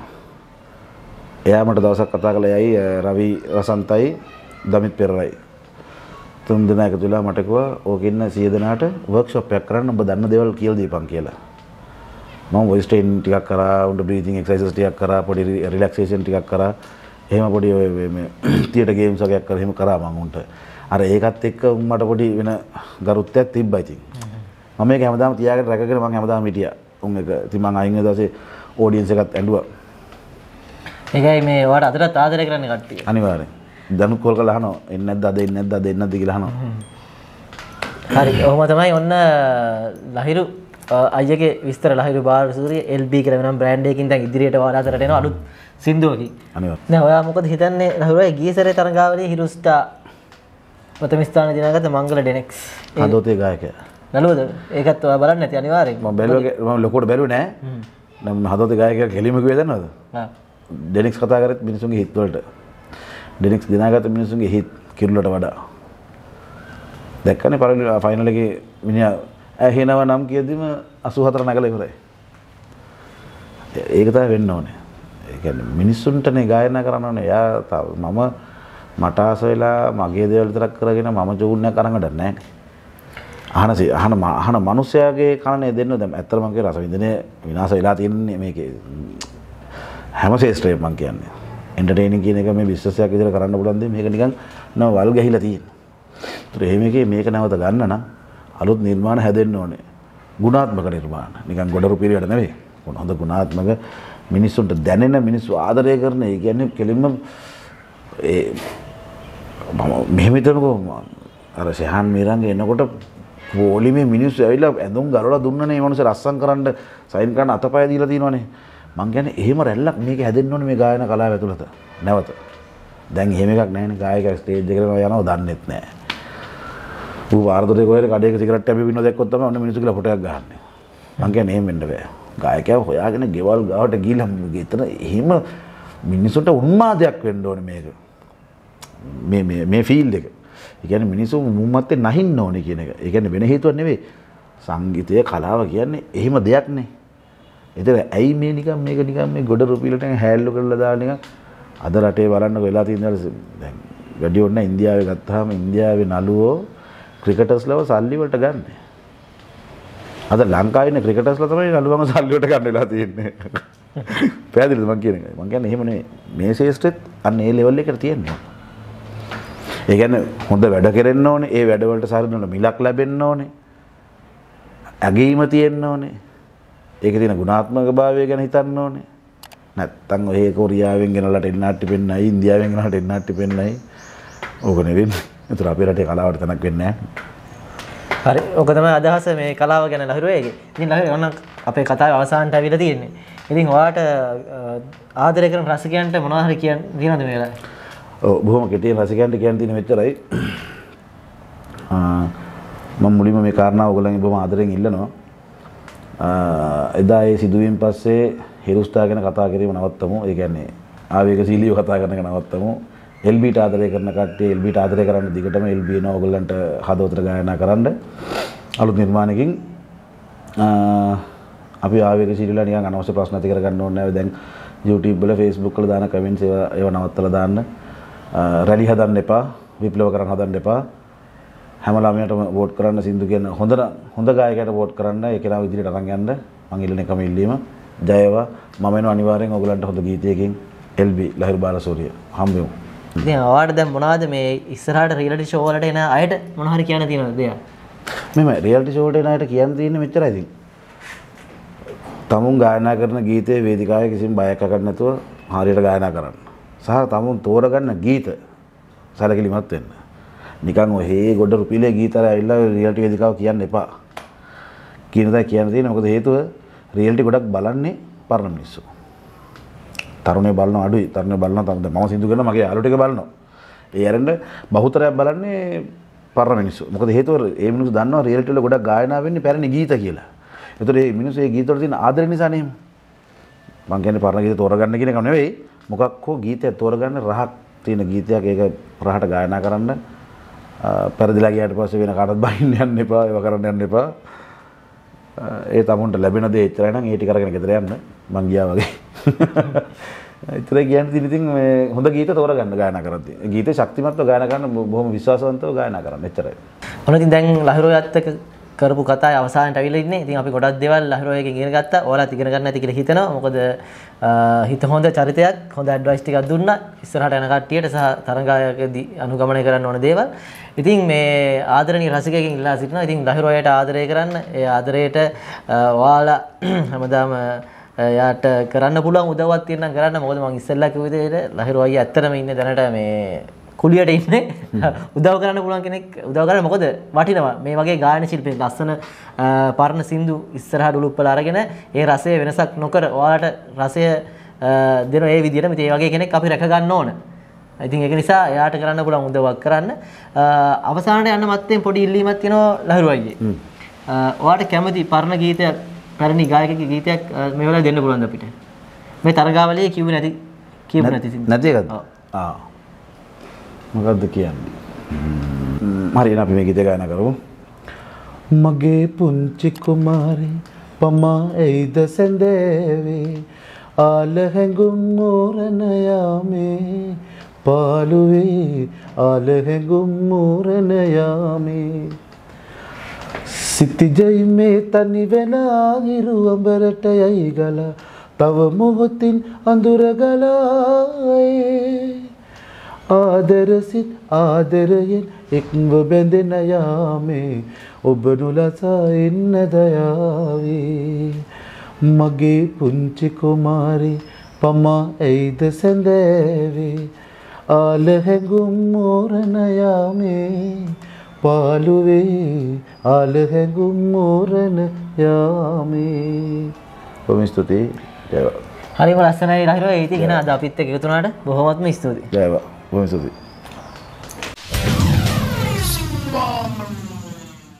එයා මට දවසක් කතා කළා යයි රවි වසන්තයි දමිත් පෙරරයි. තුන් දෙනා එකතු වෙලා මට කිව්වා ඕකේ ඉන්න 100 දෙනාට වර්ක්ෂොප් එකක් කරන්න ඔබ දන්න දේවල් කියලා දීපන් කියලා. මම වොයිස් ට්‍රේනින් ටිකක් කරා උන්ට බ්‍රීතිං එක්සර්සයිසස් ටිකක් කරා පොඩි රිලැක්සේෂන් ටිකක් කරා එහෙම පොඩි ඔය මේ තියටර් ගේම්ස් වගේක් කරා එහෙම කරා මම උන්ට. අර ඒකත් එක්ක උන් මට පොඩි වෙන ගරුත්වයක් තිබ්බා ඉතින්. මම මේක හැමදාම තියාගෙන රැකගෙන මම හැමදාම හිටියා. උන් එක ඉතින් මම අයින් වෙන දවසේ ඔඩියන්ස් එකත් ඇඬුවා. ඒකයි මේ ඔයාලට අදටත් ආදරය කරන්නේ කට්ටිය. අනිවාර්යෙන්. දනුත් කෝල් කරලා අහනවා එන්නේ නැද්ද අද එන්නේ නැද්ද අද එන්නේ නැද්ද කියලා අහනවා. හරි. ඔහොම තමයි ඔන්න ලහිරු අයියගේ විස්තර ලහිරු බාලසූරිය LB කියලා වෙනම බ්‍රෑන්ඩ් එකකින් දැන් ඉදිරියට ඔයාලා අතරට එනවා අලුත් සින්දුවකින්. අනිවාර්යෙන්. දැන් ඔයා මොකද හිතන්නේ ලහිරු අය ගිය සැරේ තරඟාවලියේ හිරුස්ටා ප්‍රථම ස්ථානය දිනාගත්ත මංගල ඩෙනෙක්ස්. හදවතේ ගායකයා. නළුවද? ඒකත් ඔයා බලන්න නැති අනිවාර්යෙන්. මම බැලුවා මම ලොකුවට බැලුවේ නෑ. නම් හදවතේ ගායකයා කෙලිම කිව්වේ දන්නවද? හා. ඩෙනෙක්ස් කතා කරත් මිනිසුන්ගේ හිත් වලට. ඩෙනෙක්ස් දිනාගත්ත මිනිසුන්ගේ හිත් කිරුලට වඩා. දැක්කනේ ෆයිනල් එකේ මිනිහා ඇහෙනව නම් කියද්දිම 84 නගලා ඉවරයි. ඒක තමයි වෙන්න ඕනේ. ඒ කියන්නේ මිනිස්සුන්ටනේ ගායනා කරන්න ඕනේ. එයා මම මට ආස වෙලා මගේ දේවල් විතරක් කරගෙන මම ජෝන්නයක් අරන් ගන්න නැහැ. අහන මිනිස්යාගේ කනනේ දෙන්න දැන් ඇත්තටම මම කිය රස විඳිනේ විනාශ වෙලා තියෙන්නේ මේකේ හැම ශේෂ්ත්‍රයක් මම කියන්නේ. එන්ටර්ටේනින් කියන එක මේ බිස්නස් එකක් විතර කරන්න පුළුවන් දේ මේක නිකන් නම වල් ගහිලා තියෙන්නේ. ඒතර එහෙම එකේ මේක නැවත ගන්න නම් අලුත් නිර්මාණ හැදෙන්න ඕනේ. ගුණාත්මක නිර්මාණ. නිකන් ගොඩරු පිළිවෙල නෙවෙයි. හොඳ ගුණාත්මක මිනිස්සුන්ට දැනෙන මිනිස්සු ආදරය කරන ඒ කියන්නේ කෙලින්ම ඒ මෙහෙම හිතනකො අර සහන් මීරංගේ එනකොට පොලිමේ මිනිස්සු ඇවිල්ලා ඇඳුම් ගලවලා දුන්නනේ මේ මිනිස්සු රස්සම් කරන්න සයින් කරන්න අතපය දීලා තියෙනවනේ. මං කියන්නේ එහෙම රැල්ලක් මේක හැදෙන්න ඕනේ මේ ගායන කලාව ඇතුළත. නැවත. දැන් එහෙම එකක් නැහැනේ ගායකයා ස්ටේජ් එකට යනවා දන්නෙත් නැහැ. ඌ වාරදොරේ කොහෙද කඩේක සිගරට් එකක් බින්න දැක්කොත් තමයි ඔන්න මිනිස්සු කියලා ෆොටෝ එකක් ගහන්නේ. මං කියන්නේ එහෙම වෙන්න බෑ. ගායකයා හොයාගෙන ගෙවල් ගාවට ගිහලා එතන එහෙම මිනිස්සුන්ට උන්මාදයක් වෙන්න ඕනේ මේක. මේ ෆීල්ඩ් එක. ඒ කියන්නේ මිනිස්සු මුම්මත්තේ නැහින්න ඕනේ කියන එක. ඒ කියන්නේ වෙන හේතුවක් නෙවෙයි. සංගීතය කලාව කියන්නේ එහෙම දෙයක් නේ. ඒතර ඇයි මේ නිකන් මේක නිකන් මේ ගොඩ රුපියලට හැල්ලු කරලා දාලා නිකන් අද රටේ බලන්නකො වෙලා තියෙන දැන් වැඩි ඕන ඉන්දියාවේ ගත්තාම ඉන්දියාවේ නළුවෝ ක්‍රිකටර්ස්ලව සල්ලි වලට ගන්න. අද ලංකාවේ ඉන්න ක්‍රිකටර්ස්ලා තමයි නළුවම සල්ලි වලට ගන්න වෙලා තියෙන්නේ. පැහැදිලිද මං කියන එක? මං කියන්නේ එහෙම නෙවෙයි. මේ ශේෂ්ත්‍රෙත් අන්න ඒ ලෙවල් එකට තියෙනවා. ඒ කියන්නේ හොඳ වැඩ කෙරෙන්න ඕනේ. ඒ වැඩ වලට සරිලන මිලක් ලැබෙන්න ඕනේ. ඇගීම තියෙන්න ඕනේ. ඒකේ තියෙන ගුණාත්මක භාවය ගැන හිතන්න ඕනේ. නැත්තම් ඔය කොරියාවෙන් ගෙනලා ටෙලිනාට්‍ය පෙන්නයි, ඉන්දියාවෙන් ගෙනලා ටෙලිනාට්‍ය පෙන්නයි. ඕක නෙවෙයි. ඒතර අපේ රටේ කලාවට තැනක් වෙන්නේ නැහැ. හරි. ඔක තමයි අදහස මේ කලාව ගැන ලහිරුවේගේ. ඉතින් ලහිරුවේ ඕන අපේ කතාවේ අවසානට අවිලා තියෙන්නේ. ඉතින් ඔයාට ආදරය කරන රසිකයන්ට මොනවා හරි කියන්නද මේ වෙලාවේ? ඔව් බොහොම කෙටියෙන් රසිකයන්ට කියන්න තියෙන මෙච්චරයි. මම මුලින්ම මේ කාරණාව ඔයගොල්ලන්ගෙන් බොහොම ආදරෙන් ඉල්ලනවා. එදා ඒ සිදුවීම් පස්සේ හිරුස්ටා ගැන කතා කිරීම නවත්තමු. ඒ කියන්නේ ආවේගශීලීව කතා කරන එක නවත්තමු. LBට ආදරය කරන කට්ටිය LBට ආදරය කරන්න දිගටම LB එනවා ඔයගොල්ලන්ට හදවතට ගායනා කරන්න. අලුත් නිර්මාණයකින් අපි ආවේගශීලීලා නිකන් අනවශ්‍ය ප්‍රශ්න ඇති කරගන්න ඕනේ නැහැ. දැන් YouTube වල Facebook වල දාන කමෙන්ට්ස් ඒවා නවත්තලා දාන්න. රැලි හදන්න එපා. විප්ලව කරන්න හදන්න එපා. හැම ළමයටම වෝට් කරන්න සින්දු කියන හොඳ ගායකයට වෝට් කරන්න. ඒ කෙනාව ඉදිරියට අරන් යන්න මං ඉල්ලන එකම ඉල්ලීම. ජයවා. මම එනවා අනිවාර්යෙන් ඔයගොල්ලන්ට හොඳ ගීතයකින් LB ලහිරු බාලසූරිය හම්බෙමු. ඉතින් ඔයාලට දැන් මොනවද මේ ඉස්සරහට රියැලිටි ෂෝ වලට එන අයට මොන හරි කියන්න තියෙනවද දෙයක්? මෙහෙම රියැලිටි ෂෝ වලට එන අයට කියන්න තියෙන්නේ මෙච්චරයි ඉතින්. තමුන් ගායනා කරන ගීතයේ වේදිකාවේ කිසිම බයක් අකරන්න නැතුව හරියට ගායනා කරන්න. සහ තමුන් තෝරගන්න ගීත සැලකිලිමත් වෙන්න. නිකන් ඔහේ ගොඩ රුපියලේ ගීතය ඇවිල්ලා රියැලිටි වේදිකාව කියන්න එපා. කියන දේ කියන්න තියෙන්නේ මොකද හේතුව රියැලිටි ගොඩක් බලන්නේ පරණ මිනිස්සු. තරුණයෝ බලනවා අඩුයි. තරුණයෝ බලනවා මම සින්දු කරනවා මගේ යාළුවෝ ටික බලනවා. ඒ ඇරෙන්න බහුතරයක් බලන්නේ පරණ මිනිස්සු. මොකද හේතුව ඒ මිනිස්සු දන්නවා රියැලිටි වල ගොඩක් ගායනා වෙන්නේ පැරණි ගීත කියලා. ඒතකොට මේ මිනිස්සු ඒ ගීත වල තියෙන ආදරය නිසා නේ. මං කියන්නේ පරණ ගීත තෝරගන්න කියන එක නෙවෙයි. මොකක් හෝ ගීතයක් තෝරගන්න රහක් තියෙන ගීතයක් ඒක රහට ගායනා කරන්න පෙරදිලා ගියාට පස්සේ වෙන කාටවත් බහින්න යන්න එපා. ඒව කරන්න යන්න එපා. ඒ තමුන්ට ලැබෙන දේ එච්චරයි නම් ඒ ටික අරගෙන ගෙදර යන්න මං ගියා වගේ. එච්චරයි කියන්නේ ඉතින් මේ හොඳ ගීත තෝරගන්න ගායනා කරද්දී. ගීතේ ශක්තිමත්ව ගායනා කරන්න බොහොම විශ්වාසවන්තව ගායනා කරන්න එච්චරයි. ඔන්න ඉතින් දැන් ලහිරුවයත් එක්ක කරපු කතාවේ අවසානට අවිලා ඉන්නේ. ඉතින් අපි ගොඩක් දේවල් ලහිරුවයගෙන් ඉගෙන ගත්තා. ඔයාලත් ඉගෙන ගන්න ඇති කියලා හිතනවා. මොකද හිත හොඳ චරිතයක්, හොඳ ඇඩ්වයිස් ටිකක් දුන්නා. ඉස්සරහට යන කට්ටියට සහ තරඟයකදී අනුගමනය කරන්න ඕන දේවල්. ඉතින් මේ ආදරණීය රසිකයෙක්ගෙන් ඉල්ලා සිටිනවා. ඉතින් ලහිරුවයට ආදරය කරන්න. ඒ ආදරයට ඔයාලා හැමදාම යාට කරන්න පුළුවන් උදව්වක් තියෙනවා කරන්න. මොකද මම ඉස්සෙල්ලා කිව්ව විදිහට ලහිරු අයියා ඇත්තටම ඉන්නේ දැනට මේ කුලියට ඉන්නේ. උදව් කරන්න පුළුවන් කෙනෙක් උදව් කරන්න. මොකද වටිනවා මේ වගේ ගායන ශිල්පී ලස්සන පරණ සින්දු ඉස්සරහට උලුප්පලා අරගෙන ඒ රසය වෙනසක් නොකර ඔයාලට රසය දෙන ඒ විදිහට මේ වගේ කෙනෙක් අපි රැක ගන්න ඕන. ඉතින් ඒක නිසා එයාට කරන්න පුළුවන් උදව්වක් කරන්න. අවසානට යන්න මත්තෙන් පොඩි ඉල්ලීමක් තියෙනවා ලහිරු අයියේ. ඔයාට කැමති පරණ ගීතයක් පැරණි ගායකයෙකුගේ ගීතයක් මේ වෙලාවේ දෙන්න පුළුවන්ද අපිට? මේ තරගාවලියේ කියු නැති නැති එකද? මොකද්ද කියන්නේ? හරි එහෙනම් අපි මේ ගීතය ගායනා කරමු. මගේ පුංචි කුමාරී පමා එයිද සැඳෑවේ ආල හැඟුම් මෝරණ යාමේ පාළුවේ ආල හැඟුම් මෝරණ යාමේ සිටිජයි මේ තනි වෙලා හිරු අඹරට යයි ගලා තව මොහොතින් අඳුර ගලායේ ආදරසිත ආදරයෙන් එක්ව බැඳෙන යාමේ ඔබ නොලසා ඉන්න දයාවේ මගේ පුංචි කුමාරී පමා ඇයිද සැඳෑවේ ආල හැඟුම් මෝරණ යාමේ පාළුවේ ආල හැඟුම් මෝරණ යාමේ. බොහොම ස්තුතියි. ජයවා. හරිම ලස්සනයි ලහිරුවා. ඒ ඉතින් එන අද අපිත් එක්ක එකතු වුණාට බොහොමත්ම ස්තුතියි. ජයවා. බොහොම ස්තුතියි.